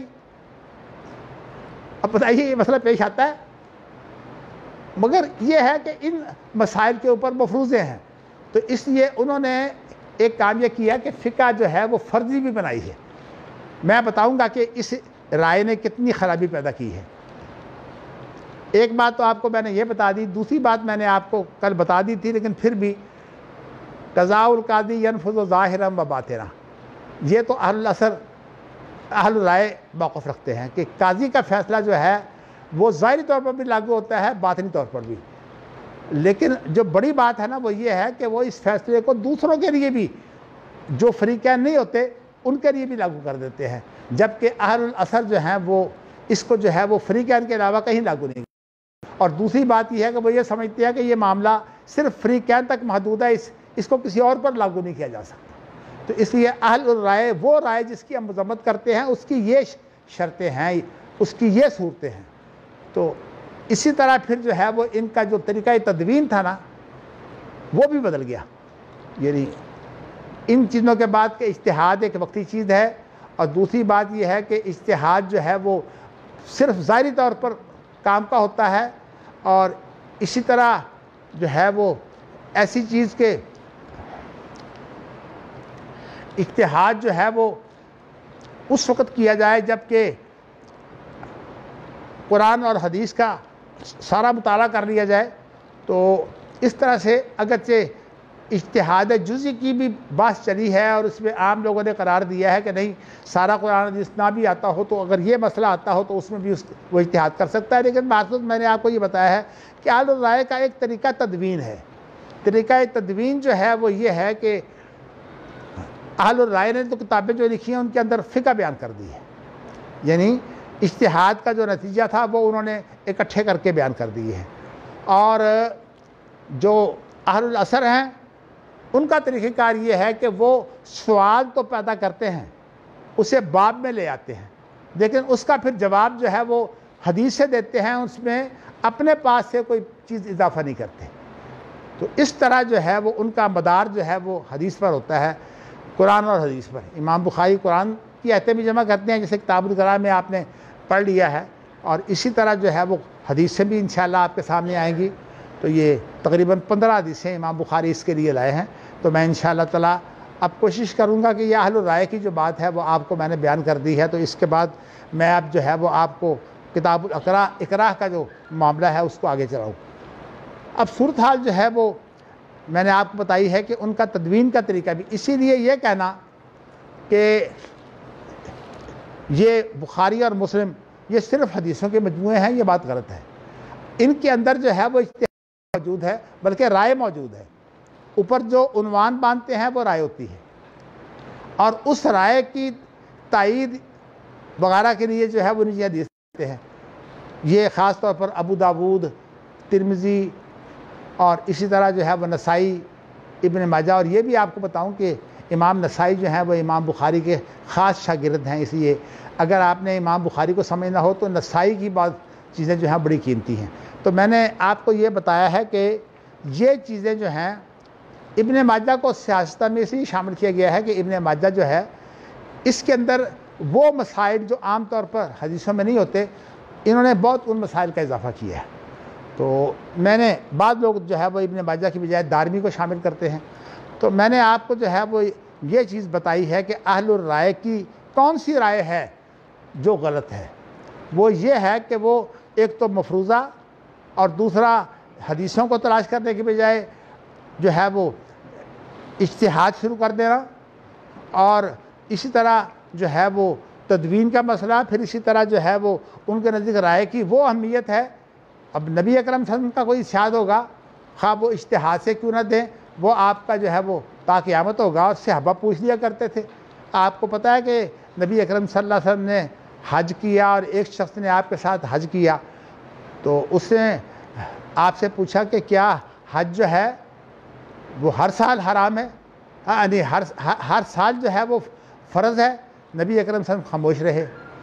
اب بتائیے یہ مسئلہ پیش آتا ہے۔ مگر یہ ہے کہ ان مسائل کے اوپر مفروضے ہیں، تو اس لیے انہوں نے ایک کام یہ کیا کہ فقہ جو ہے وہ فرضی بھی بنائی ہے۔ میں بتاؤں گا کہ اس رائے نے کتنی خرابی پیدا کی ہے۔ ایک بات تو آپ کو میں نے یہ بتا دی، دوسری بات میں نے آپ کو کل بتا دی تھی لیکن پھر بھی قضاء القاضی ینفذ ظاہرا و باطنا، یہ تو اہل الاثر اہل رائے موقف رکھتے ہیں کہ قاضی کا فیصلہ جو ہے وہ ظاہری طور پر بھی لاگو ہوتا ہے، باطنی طور پر بھی۔ لیکن جو بڑی بات ہے نا وہ یہ ہے کہ وہ اس فیصلے کو دوسروں کے لیے بھی جو فریقین نہیں ہوتے ان کے لیے بھی لاگو کر دیتے ہیں، جبکہ اہل الاثر جو ہیں وہ اس کو جو ہے وہ فریقین کے علاوہ کہیں لاگو نہیں۔ اور دوسری بات یہ ہے کہ وہ یہ سمجھتے ہیں کہ یہ معاملہ صرف فریقین تک محدود ہے، اس کو کسی اور پر لاگو نہیں کیا جا سکتا۔ تو اس لیے اہل الرائے وہ رائے جس کی ہم مذمت کرتے ہیں اس کی یہ شرطیں ہیں، اس کی یہ صورتیں ہیں۔ تو اسی طرح پھر جو ہے وہ ان کا جو طریقہ تدوین تھا نا وہ بھی بدل گیا، یعنی ان چیزوں کے بعد کہ اجتہاد ایک وقتی چیز ہے، اور دوسری بات یہ ہے کہ اجتہاد جو ہے وہ صرف ظاہری طور پر کام کا ہوتا ہے، اور اسی طرح جو ہے وہ ایسی چیز کے اجتہاد جو ہے وہ اس وقت کیا جائے جب کہ قرآن اور حدیث کا سارا مطالعہ کر لیا جائے۔ تو اس طرح سے اگرچہ اجتہاد جزئی کی بھی بحث چلی ہے اور اس میں عام لوگوں نے قرار دیا ہے کہ نہیں سارا قرآن حدیث نہ بھی آتا ہو تو اگر یہ مسئلہ آتا ہو تو اس میں بھی وہ اجتہاد کر سکتا ہے، لیکن مقصود میں نے آپ کو یہ بتایا ہے کہ اہل الرائے کا ایک طریقہ تدوین ہے۔ طریقہ تدوین جو ہے وہ یہ ہے کہ اہل الرائے نے تو کتابیں جو لکھی ہیں ان کے اندر فقہ بیان کر دی ہے، یعنی اجتہاد کا جو نتیجہ تھا وہ انہوں نے اکٹھے کر کے بیان کر دی ہے۔ اور جو اہل الاثر ہیں ان کا طریقہ کار یہ ہے کہ وہ سوال تو پیدا کرتے ہیں، اسے باب میں لے آتے ہیں، لیکن اس کا پھر جواب جو ہے وہ حدیث سے دیتے ہیں، اس میں اپنے پاس سے کوئی چیز اضافہ نہیں کرتے۔ تو اس طرح جو ہے وہ ان کا مدار جو ہے وہ حدیث پر ہوتا ہے، قرآن اور حدیث پر۔ امام بخاری قرآن کی آیتیں بھی جمع کرتے ہیں جیسے کتاب القرآن میں آپ نے پڑھ لیا ہے، اور اسی طرح جو ہے وہ حدیث سے بھی انشاءاللہ آپ کے سامنے آئیں گی۔ تو یہ تقریباً 15 حدیثیں امام بخاری اس کے لیے لائے ہیں، تو میں انشاءاللہ تعالی اب کوشش کروں گا کہ یہ اہل الرائے کی جو بات ہے وہ آپ کو میں نے بیان کر دی ہے، تو اس کے بعد میں اب جو ہے وہ آپ کو کتاب الاکراہ کا جو معاملہ ہے اس کو آگے چلاؤں۔ اب صورتحال جو ہے وہ میں نے آپ کو بتائی ہے کہ ان کا تدوین کا طریقہ بھی، اسی لیے یہ کہنا کہ یہ بخاری اور مسلم یہ صرف حدیثوں کے مجموعے ہیں، یہ بات غلط ہے۔ ان کے اندر جو ہے وہ اجتہاد موجود ہے، بلکہ رائے موجود ہے۔ اوپر جو عنوان باندھتے ہیں وہ رائے ہوتی ہے، اور اس رائے کی تائید وغیرہ کے لیے جو ہے وہ نجی حدیث دیتے ہیں۔ یہ خاص طور پر ابو داود، ترمذی اور اسی طرح جو ہے وہ نسائی، ابن ماجہ، اور یہ بھی آپ کو بتاؤں کہ امام نسائی جو ہیں وہ امام بخاری کے خاص شاگرد ہیں، اس لیے اگر آپ نے امام بخاری کو سمجھنا ہو تو نسائی کی بعض چیزیں جو ہیں بڑی قیمتی ہیں۔ تو میں نے آپ کو یہ بتایا ہے کہ یہ چیزیں جو ہیں ابن ماجہ کو سیاستہ میں سے ہی شامل کیا گیا ہے کہ ابن ماجہ جو ہے اس کے اندر وہ مسائل جو عام طور پر حدیثوں میں نہیں ہوتے، انہوں نے بہت ان مسائل کا اضافہ کیا ہے۔ تو میں نے بعض لوگ جو ہے وہ ابن ماجہ کی بجائے دارمی کو شامل کرتے ہیں، تو میں نے آپ کو جو ہے وہ یہ چیز بتائی ہے کہ اہل الرائے کی کون سی رائے ہے جو غلط ہے۔ وہ یہ ہے کہ وہ ایک تو مفروضہ اور دوسرا حدیثوں کو تلاش کرنے کی بجائے جو ہے وہ اجتہاد شروع کر دینا، اور اسی طرح جو ہے وہ تدوین کا مسئلہ، پھر اسی طرح جو ہے وہ ان کے نزدیک رائے کی وہ اہمیت ہے۔ اب نبی اکرم صلی اللہ علیہ وسلم کا کوئی ارشاد ہوگا، خواہ وہ اجتہاد سے کیوں نہ دیں، وہ آپ کا جو ہے وہ تا قیامت ہوگا۔ اور صحابہ پوچھ لیا کرتے تھے۔ آپ کو پتہ ہے کہ نبی اکرم صلی اللہ علیہ وسلم نے حج کیا، اور ایک شخص نے آپ کے ساتھ حج کیا، تو اس نے آپ سے پوچھا کہ کیا حج جو ہے وہ ہر سال حرام ہے، یعنی ہر سال جو ہے وہ فرض ہے؟ نبی اکرم صلی اللہ علیہ وسلم خاموش رہے۔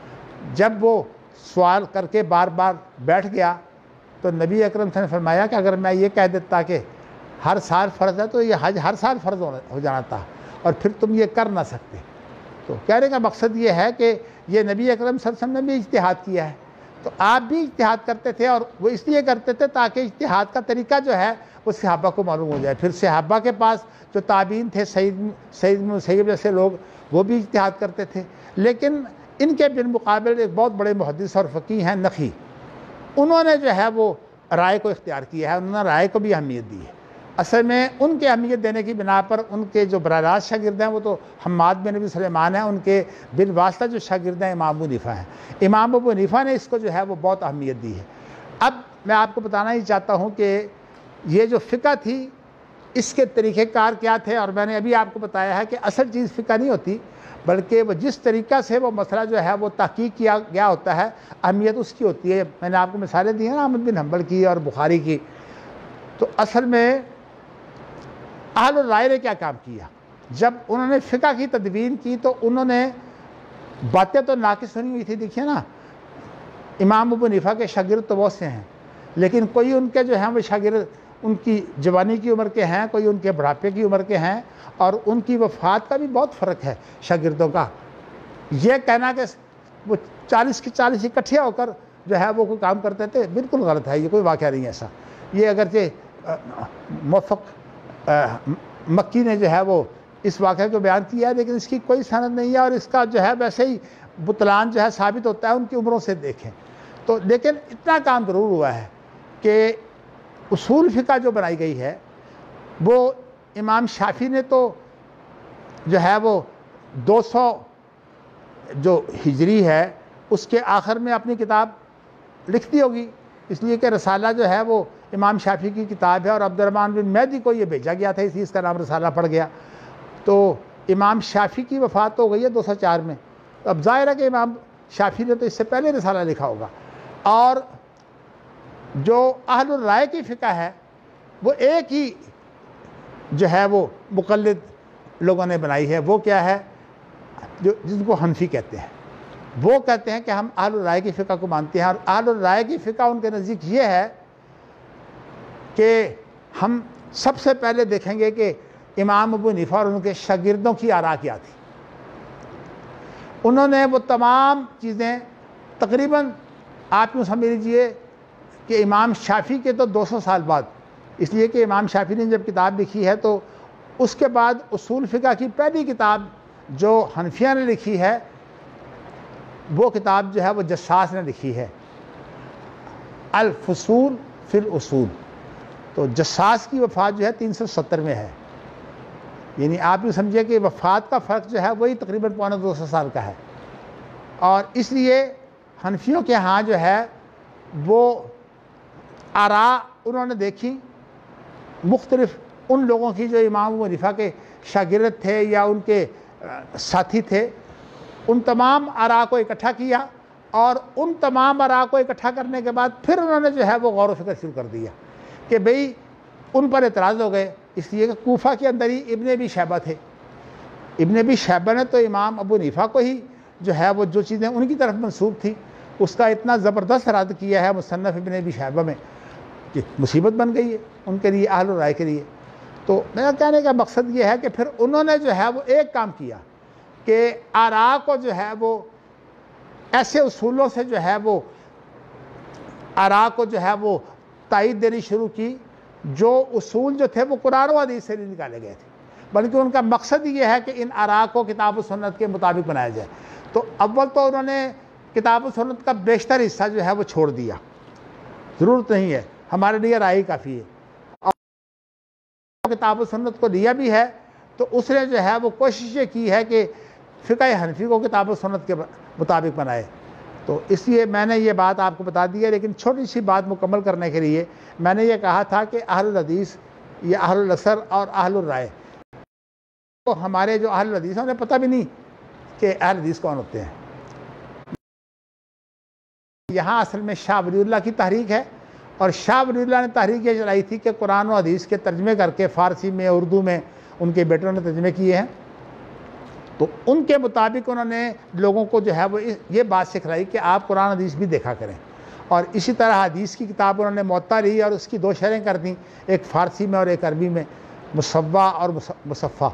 جب وہ سوال کر کے بار بار بیٹھ گیا تو نبی اکرم صلی اللہ علیہ وسلم نے فرمایا کہ اگر میں یہ کہہ دیتا کہ ہر سال فرض ہے تو یہ حج ہر سال فرض ہو جانا تھا، اور پھر تم یہ کر نہ سکتے۔ تو کہنے کا مقصد یہ ہے کہ یہ نبی اکرم صلی اللہ علیہ وسلم نے بھی اجتہاد کیا ہے، تو آپ بھی اجتہاد کرتے تھے، اور وہ اس لیے کرتے تھے تاکہ اجتہاد کا طریقہ جو ہے وہ صحابہ کو معلوم ہو جائے۔ پھر صحابہ کے پاس جو تابعین تھے، سعید بن مسیب جیسے لوگ، وہ بھی اجتہاد کرتے تھے۔ لیکن ان کے بالمقابل ایک بہت بڑے محدث اور فقیہ ہیں نخعی، انہوں نے جو ہے وہ رائے کو اختیار کیا ہے، انہوں نے رائے کو بھی اہمیت دی ہے۔ اصل میں ان کے اہمیت دینے کی بنا پر ان کے جو براہ راست شاگرد ہیں وہ تو حماد بن ابی سلیمان ہیں، ان کے بالواسطہ جو شاگرد ہیں امام ابو حنیفہ ہیں۔ امام ابو حنیفہ نے اس کو جو ہے وہ بہت اہمیت دی ہے۔ اب میں آپ کو بتانا ہی چاہتا ہوں کہ یہ جو فقہ تھی اس کے طریقہ کار کیا تھے، اور میں نے ابھی آپ کو بتایا ہے کہ اصل چیز فقہ نہیں ہوتی، بلکہ وہ جس طریقہ سے وہ مسئلہ جو ہے وہ تحقیق کیا گیا ہوتا ہے، اہمیت اس کی ہوتی ہے۔ میں نے آپ کو مثالیں دی ہیں نا، احمد بن حنبل کی اور بخاری کی۔ تو اصل میں اہل الرائے نے کیا کام کیا؟ جب انہوں نے فقہ کی تدوین کی تو انہوں نے باتیں تو ناقص سنی ہوئی تھی۔ دیکھیے نا، امام ابو حنیفہ کے شاگرد تو بہت سے ہیں، لیکن کوئی ان کے جو ہیں وہ شاگرد ان کی جوانی کی عمر کے ہیں، کوئی ان کے بڑھاپے کی عمر کے ہیں، اور ان کی وفات کا بھی بہت فرق ہے شاگردوں کا۔ یہ کہنا کہ وہ 40 کے 40 اکٹھے ہو کر جو ہے وہ کوئی کام کرتے تھے، بالکل غلط ہے، یہ کوئی واقعہ نہیں ہے ایسا۔ یہ اگرچہ موفق مکی نے جو ہے وہ اس واقعے کو بیان کیا ہے، لیکن اس کی کوئی سند نہیں ہے، اور اس کا جو ہے ویسے ہی بطلان جو ہے ثابت ہوتا ہے ان کی عمروں سے دیکھیں تو۔ لیکن اتنا کام ضرور ہوا ہے کہ اصول فقہ جو بنائی گئی ہے وہ امام شافعی نے تو جو ہے وہ 200 جو ہجری ہے اس کے آخر میں اپنی کتاب لکھ دی ہوگی، اس لیے کہ رسالہ جو ہے وہ امام شافعی کی کتاب ہے، اور عبد الرحمن بن مہدی کو یہ بھیجا گیا تھا، اس لیے اس کا نام رسالہ پڑ گیا۔ تو امام شافعی کی وفات ہو گئی ہے 204 میں، اب ظاہر ہے کہ امام شافعی نے تو اس سے پہلے رسالہ لکھا ہوگا۔ اور جو اہل الرائے کی فقہ ہے وہ ایک ہی جو ہے وہ مقلد لوگوں نے بنائی ہے، وہ کیا ہے؟ جن کو حنفی کہتے ہیں۔ وہ کہتے ہیں کہ ہم اہل الرائے کی فقہ کو مانتے ہیں، اور اہل الرائے کی فقہ ان کے نزدیک یہ ہے کہ ہم سب سے پہلے دیکھیں گے کہ امام ابو حنیفہ اور ان کے شاگردوں کی آراء کیا تھی۔ انہوں نے وہ تمام چیزیں تقریباً آپ یوں سمجھ لیجئے کہ امام شافعی کے تو 200 سال بعد، اس لیے کہ امام شافعی نے جب کتاب لکھی ہے تو اس کے بعد اصول فقہ کی پہلی کتاب جو حنفیہ نے لکھی ہے وہ کتاب جو ہے وہ جساس نے لکھی ہے، الفصول فی الاصول۔ تو جساس کی وفات جو ہے 370 میں ہے، یعنی آپ یہ سمجھے کہ وفات کا فرق جو ہے وہی تقریباً 250 سال کا ہے، اور اس لیے حنفیوں کے ہاں جو ہے وہ آراء انہوں نے دیکھی مختلف ان لوگوں کی جو امام ابو حنیفہ کے شاگرد تھے یا ان کے ساتھی تھے، ان تمام آراء کو اکٹھا کیا، اور ان تمام آراء کو اکٹھا کرنے کے بعد پھر انہوں نے جو ہے وہ غور و فکر شروع کر دیا کہ بھئی ان پر اعتراض ہو گئے، اس لیے کہ کوفہ کے اندر ہی ابن ابی شیبہ تھے۔ ابن ابی شیبہ نے تو امام ابو حنیفہ کو ہی جو ہے وہ جو چیزیں ان کی طرف منسوب تھی اس کا اتنا زبردست رد کیا ہے مصنف ابن ابی شیبہ میں کہ مصیبت بن گئی ہے ان کے لیے، اہل الرائے کے لیے۔ تو میرا کہنے کا مقصد یہ ہے کہ پھر انہوں نے جو ہے وہ ایک کام کیا کہ آراء کو جو ہے وہ ایسے اصولوں سے جو ہے وہ آراء کو جو ہے وہ تائید دینی شروع کی جو اصول جو تھے وہ قرآن و حدیث سے نہیں نکالے گئے تھے، بلکہ ان کا مقصد یہ ہے کہ ان آراء کو کتاب و سنت کے مطابق بنایا جائے۔ تو اول تو انہوں نے کتاب و سنت کا بیشتر حصہ جو ہے وہ چھوڑ دیا، ضرورت نہیں ہے، ہمارے لیے رائے کافی ہے، اور کتاب و سنت کو لیا بھی ہے تو اس نے جو ہے وہ کوشش یہ کی ہے کہ فقہ حنفی کو کتاب و سنت کے مطابق بنائے۔ تو اس لیے میں نے یہ بات آپ کو بتا دی ہے، لیکن چھوٹی سی بات مکمل کرنے کے لیے میں نے یہ کہا تھا کہ اہل الحدیث یا اہل الاثر اور اہل الرائے، تو ہمارے جو اہل الحدیث ہیں انہیں پتہ بھی نہیں کہ اہل حدیث کون ہوتے ہیں۔ یہاں اصل میں شاہ ولی اللہ کی تحریک ہے، اور شاہ ولی اللہ نے تحریک یہ چلائی تھی کہ قرآن و حدیث کے ترجمے کر کے فارسی میں اردو میں ان کے بیٹوں نے ترجمے کیے ہیں، تو ان کے مطابق انہوں نے لوگوں کو جو ہے وہ یہ بات سکھلائی کہ آپ قرآن حدیث بھی دیکھا کریں، اور اسی طرح حدیث کی کتاب انہوں نے موطا لی اور اس کی 2 شرحیں کر دیں، ایک فارسی میں اور ایک عربی میں، مصوّع اور مصفّح۔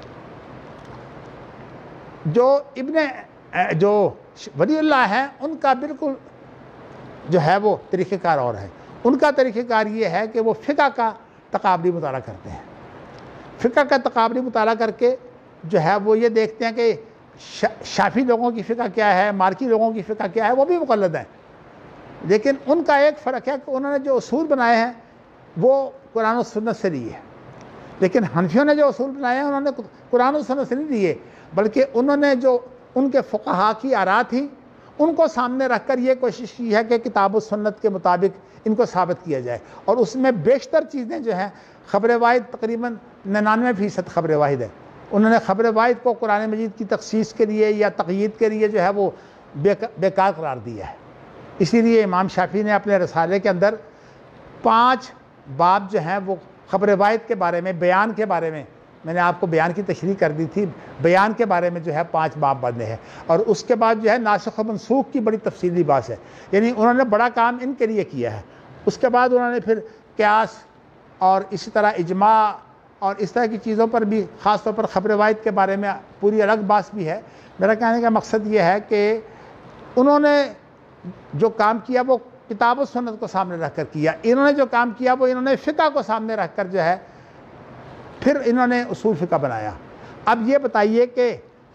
جو ولی اللہ ہیں ان کا بالکل جو ہے وہ طریقہ کار اور ہے، ان کا طریقہ کار یہ ہے کہ وہ فقہ کا تقابلی مطالعہ کرتے ہیں، فقہ کا تقابلی مطالعہ کر کے جو ہے وہ یہ دیکھتے ہیں کہ شافعی لوگوں کی فقہ کیا ہے، مالکی لوگوں کی فقہ کیا ہے، وہ بھی مقلد ہیں، لیکن ان کا ایک فرق ہے کہ انہوں نے جو اصول بنائے ہیں وہ قرآن و سنت سے لیے، لیکن حنفیوں نے جو اصول بنائے ہیں انہوں نے قرآن و سنت سے نہیں لیے، بلکہ انہوں نے جو ان کے فقہاء کی آراء تھیں ان کو سامنے رکھ کر یہ کوشش کی ہے کہ کتاب و سنت کے مطابق ان کو ثابت کیا جائے، اور اس میں بیشتر چیزیں جو ہیں خبر واحد تقریباً 99% خبر واحد ہے، انہوں نے خبر واحد کو قرآن مجید کی تخصیص کے لیے یا تقیید کے لیے جو ہے وہ بیکار قرار دیا ہے۔ اسی لیے امام شافعی نے اپنے رسالے کے اندر 5 باب جو ہیں وہ خبر واحد کے بارے میں، بیان کے بارے میں نے آپ کو بیان کی تشریح کر دی تھی، بیان کے بارے میں جو ہے 5 باب بندے ہیں، اور اس کے بعد جو ہے ناسخ و منسوخ کی بڑی تفصیلی بات ہے، یعنی انہوں نے بڑا کام ان کے لیے کیا ہے۔ اس کے بعد انہوں نے پھر قیاس اور اسی طرح اجماع اور اس طرح کی چیزوں پر بھی، خاص طور پر خبر واحد کے بارے میں پوری الگ بات بھی ہے۔ میرا کہنے کا مقصد یہ ہے کہ انہوں نے جو کام کیا وہ کتاب و سنت کو سامنے رکھ کر کیا، انہوں نے جو کام کیا وہ انہوں نے فقہ کو سامنے رکھ کر جو ہے پھر انہوں نے اصول فقہ بنایا۔ اب یہ بتائیے کہ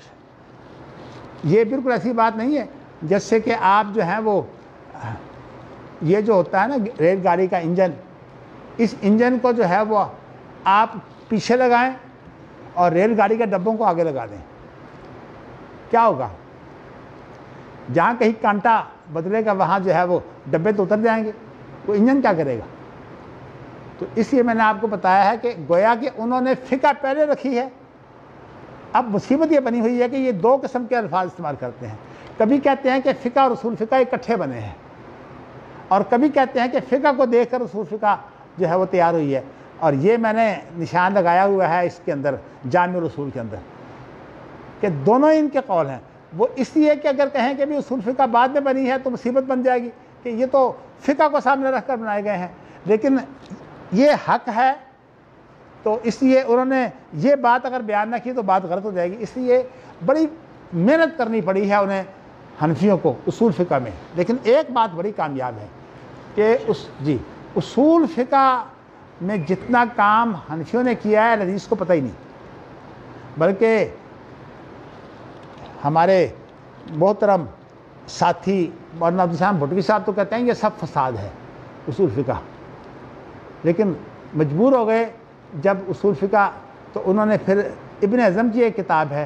یہ بالکل ایسی بات نہیں ہے جیسے کہ آپ جو ہیں وہ یہ جو ہوتا ہے نا ریل گاڑی کا انجن، اس انجن کو جو ہے وہ آپ پیچھے لگائیں اور ریل گاڑی کے ڈبوں کو آگے لگا دیں، کیا ہوگا؟ جہاں کہیں کانٹا بدلے گا وہاں جو ہے وہ ڈبے تو اتر جائیں گے، وہ انجن کیا کرے گا؟ تو اس لیے میں نے آپ کو بتایا ہے کہ گویا کہ انہوں نے فقہ پہلے رکھی ہے۔ اب مصیبت یہ بنی ہوئی ہے کہ یہ 2 قسم کے الفاظ استعمال کرتے ہیں، کبھی کہتے ہیں کہ فقہ اور اصول فقہ اکٹھے بنے ہیں، اور کبھی کہتے ہیں کہ فقہ کو دیکھ کر اصول فقہ جو ہے وہ تیار ہوئی ہے، اور یہ میں نے نشان لگایا ہوا ہے اس کے اندر جامع الاصول کے اندر کہ دونوں ان کے قول ہیں۔ وہ اس لیے کہ اگر کہیں کہ بھی اصول فقہ بعد میں بنی ہے تو مصیبت بن جائے گی کہ یہ تو فقہ کو سامنے رکھ کر بنائے گئے ہیں، لیکن یہ حق ہے، تو اس لیے انہوں نے یہ بات اگر بیان نہ کی تو بات غلط ہو جائے گی، اس لیے بڑی محنت کرنی پڑی ہے انہیں حنفیوں کو اصول فقہ میں۔ لیکن ایک بات بڑی کامیاب ہے کہ اصول فقہ میں جتنا کام حنفیوں نے کیا ہے حدیث کو پتہ ہی نہیں، بلکہ ہمارے محترم ساتھی مولانا عبدالسلام بھٹوی صاحب تو کہتے ہیں یہ سب فساد ہے اصول فقہ، لیکن مجبور ہو گئے جب اصول فقہ، تو انہوں نے پھر ابن حزم کی ایک کتاب ہے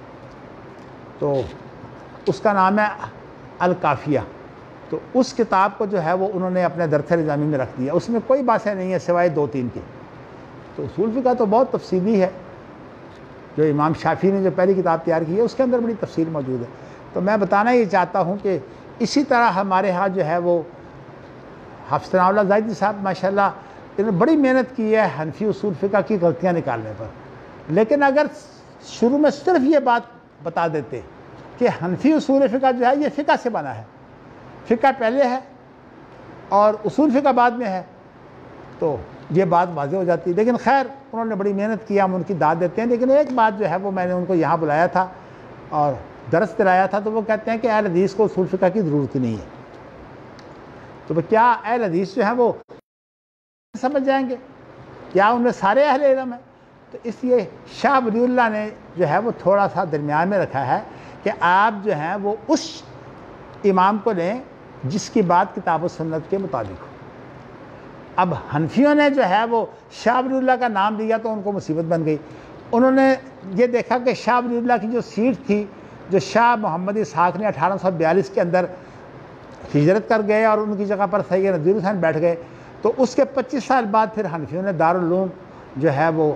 تو اس کا نام ہے الکافیہ، تو اس کتاب کو جو ہے وہ انہوں نے اپنے درس نظامی میں رکھ دیا، اس میں کوئی باتیں نہیں ہیں سوائے 2-3 کی۔ تو اصول فقہ تو بہت تفصیلی ہے، جو امام شافعی نے جو پہلی کتاب تیار کی ہے اس کے اندر بڑی تفصیل موجود ہے۔ تو میں بتانا یہ چاہتا ہوں کہ اسی طرح ہمارے ہاں جو ہے وہ حافظ ثناء اللہ زاہدی صاحب ماشاءاللہ انہوں نے بڑی محنت کی ہے حنفی اصول فقہ کی غلطیاں نکالنے پر، لیکن اگر شروع میں صرف یہ بات بتا دیتے کہ حنفی اصول فقہ جو ہے یہ فقہ سے بنا ہے، فقہ پہلے ہے اور اصول فقہ بعد میں ہے، تو یہ بات واضح ہو جاتی۔ لیکن خیر انہوں نے بڑی محنت کی، ہم ان کی داد دیتے ہیں، لیکن ایک بات جو ہے وہ میں نے ان کو یہاں بلایا تھا اور درس دلایا تھا، تو وہ کہتے ہیں کہ اہل حدیث کو اصول فقہ کی ضرورت نہیں ہے۔ تو کیا اہل حدیث جو ہیں وہ سمجھ جائیں گے؟ کیا ان میں سارے اہل علم ہیں؟ تو اس لیے شاہ ولی اللہ نے جو ہے وہ تھوڑا سا درمیان میں رکھا ہے کہ آپ جو ہیں وہ اس امام کو لیں جس کی بات کتاب و سنت کے مطابق ہو۔ اب حنفیوں نے جو ہے وہ شاہ ولی اللہ کا نام لیا تو ان کو مصیبت بن گئی۔ انہوں نے یہ دیکھا کہ شاہ ولی اللہ کی جو سیٹ تھی، جو شاہ محمد اسحاق نے 1842 کے اندر ہجرت کر گئے اور ان کی جگہ پر سید نذیر حسین بیٹھ گئے، تو اس کے 25 سال بعد پھر حنفیوں نے دارالعلوم جو ہے وہ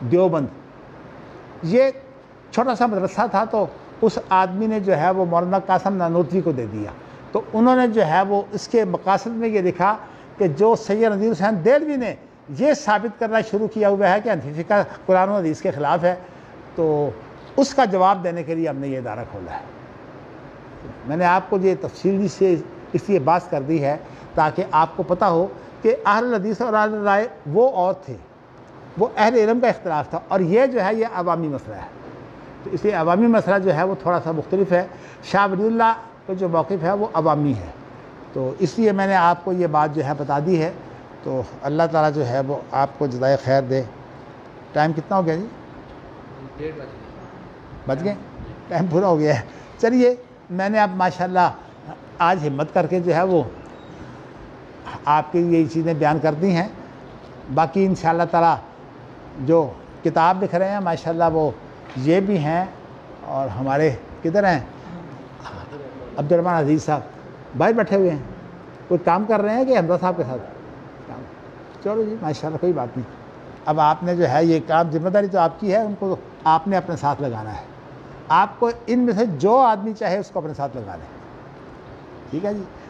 دیوبند، یہ چھوٹا سا مدرسہ تھا، تو اس آدمی نے جو ہے وہ مولانا قاسم نانوتوی کو دے دیا۔ تو انہوں نے جو ہے وہ اس کے مقاصد میں یہ لکھا کہ جو سید نذیر حسین دہلوی نے یہ ثابت کرنا شروع کیا ہوا ہے کہ حنفی فقہ قرآن و حدیث کے خلاف ہے، تو اس کا جواب دینے کے لیے ہم نے یہ ادارہ کھولا ہے۔ میں نے آپ کو یہ تفصیلی سے اس لیے بات کر دی ہے تاکہ آپ کو پتہ ہو کہ اہل حدیث اور اہل رائے وہ اور تھے، وہ اہل علم کا اختلاف تھا، اور یہ جو ہے یہ عوامی مسئلہ ہے۔ تو اس لیے عوامی مسئلہ جو ہے وہ تھوڑا سا مختلف ہے، شاہ ولی اللہ کا جو موقف ہے وہ عوامی ہے، تو اس لیے میں نے آپ کو یہ بات جو ہے بتا دی ہے۔ تو اللہ تعالیٰ جو ہے وہ آپ کو جزائے خیر دے۔ ٹائم کتنا ہو گیا جی؟ 1:30 بج گئے؟ ٹائم پورا ہو گیا ہے۔ چلیے میں نے اب ماشاءاللہ آج ہمت کر کے جو ہے وہ آپ کی یہی چیزیں بیان کر دی ہیں، باقی انشاءاللہ تعالیٰ جو کتاب لکھ رہے ہیں ماشاءاللہ وہ یہ بھی ہیں، اور ہمارے کدھر ہیں عبدالرحمٰن عزیز صاحب باہر بیٹھے ہوئے ہیں، کوئی کام کر رہے ہیں کہ حمزہ صاحب کے ساتھ کام؟ چلو جی ماشاءاللہ کوئی بات نہیں۔ اب آپ نے جو ہے یہ کام ذمہ داری تو آپ کی ہے، ان کو آپ نے اپنے ساتھ لگانا ہے۔ آپ کو ان میں سے جو آدمی چاہے اس کو اپنے ساتھ لگا لیں، ٹھیک ہے جی۔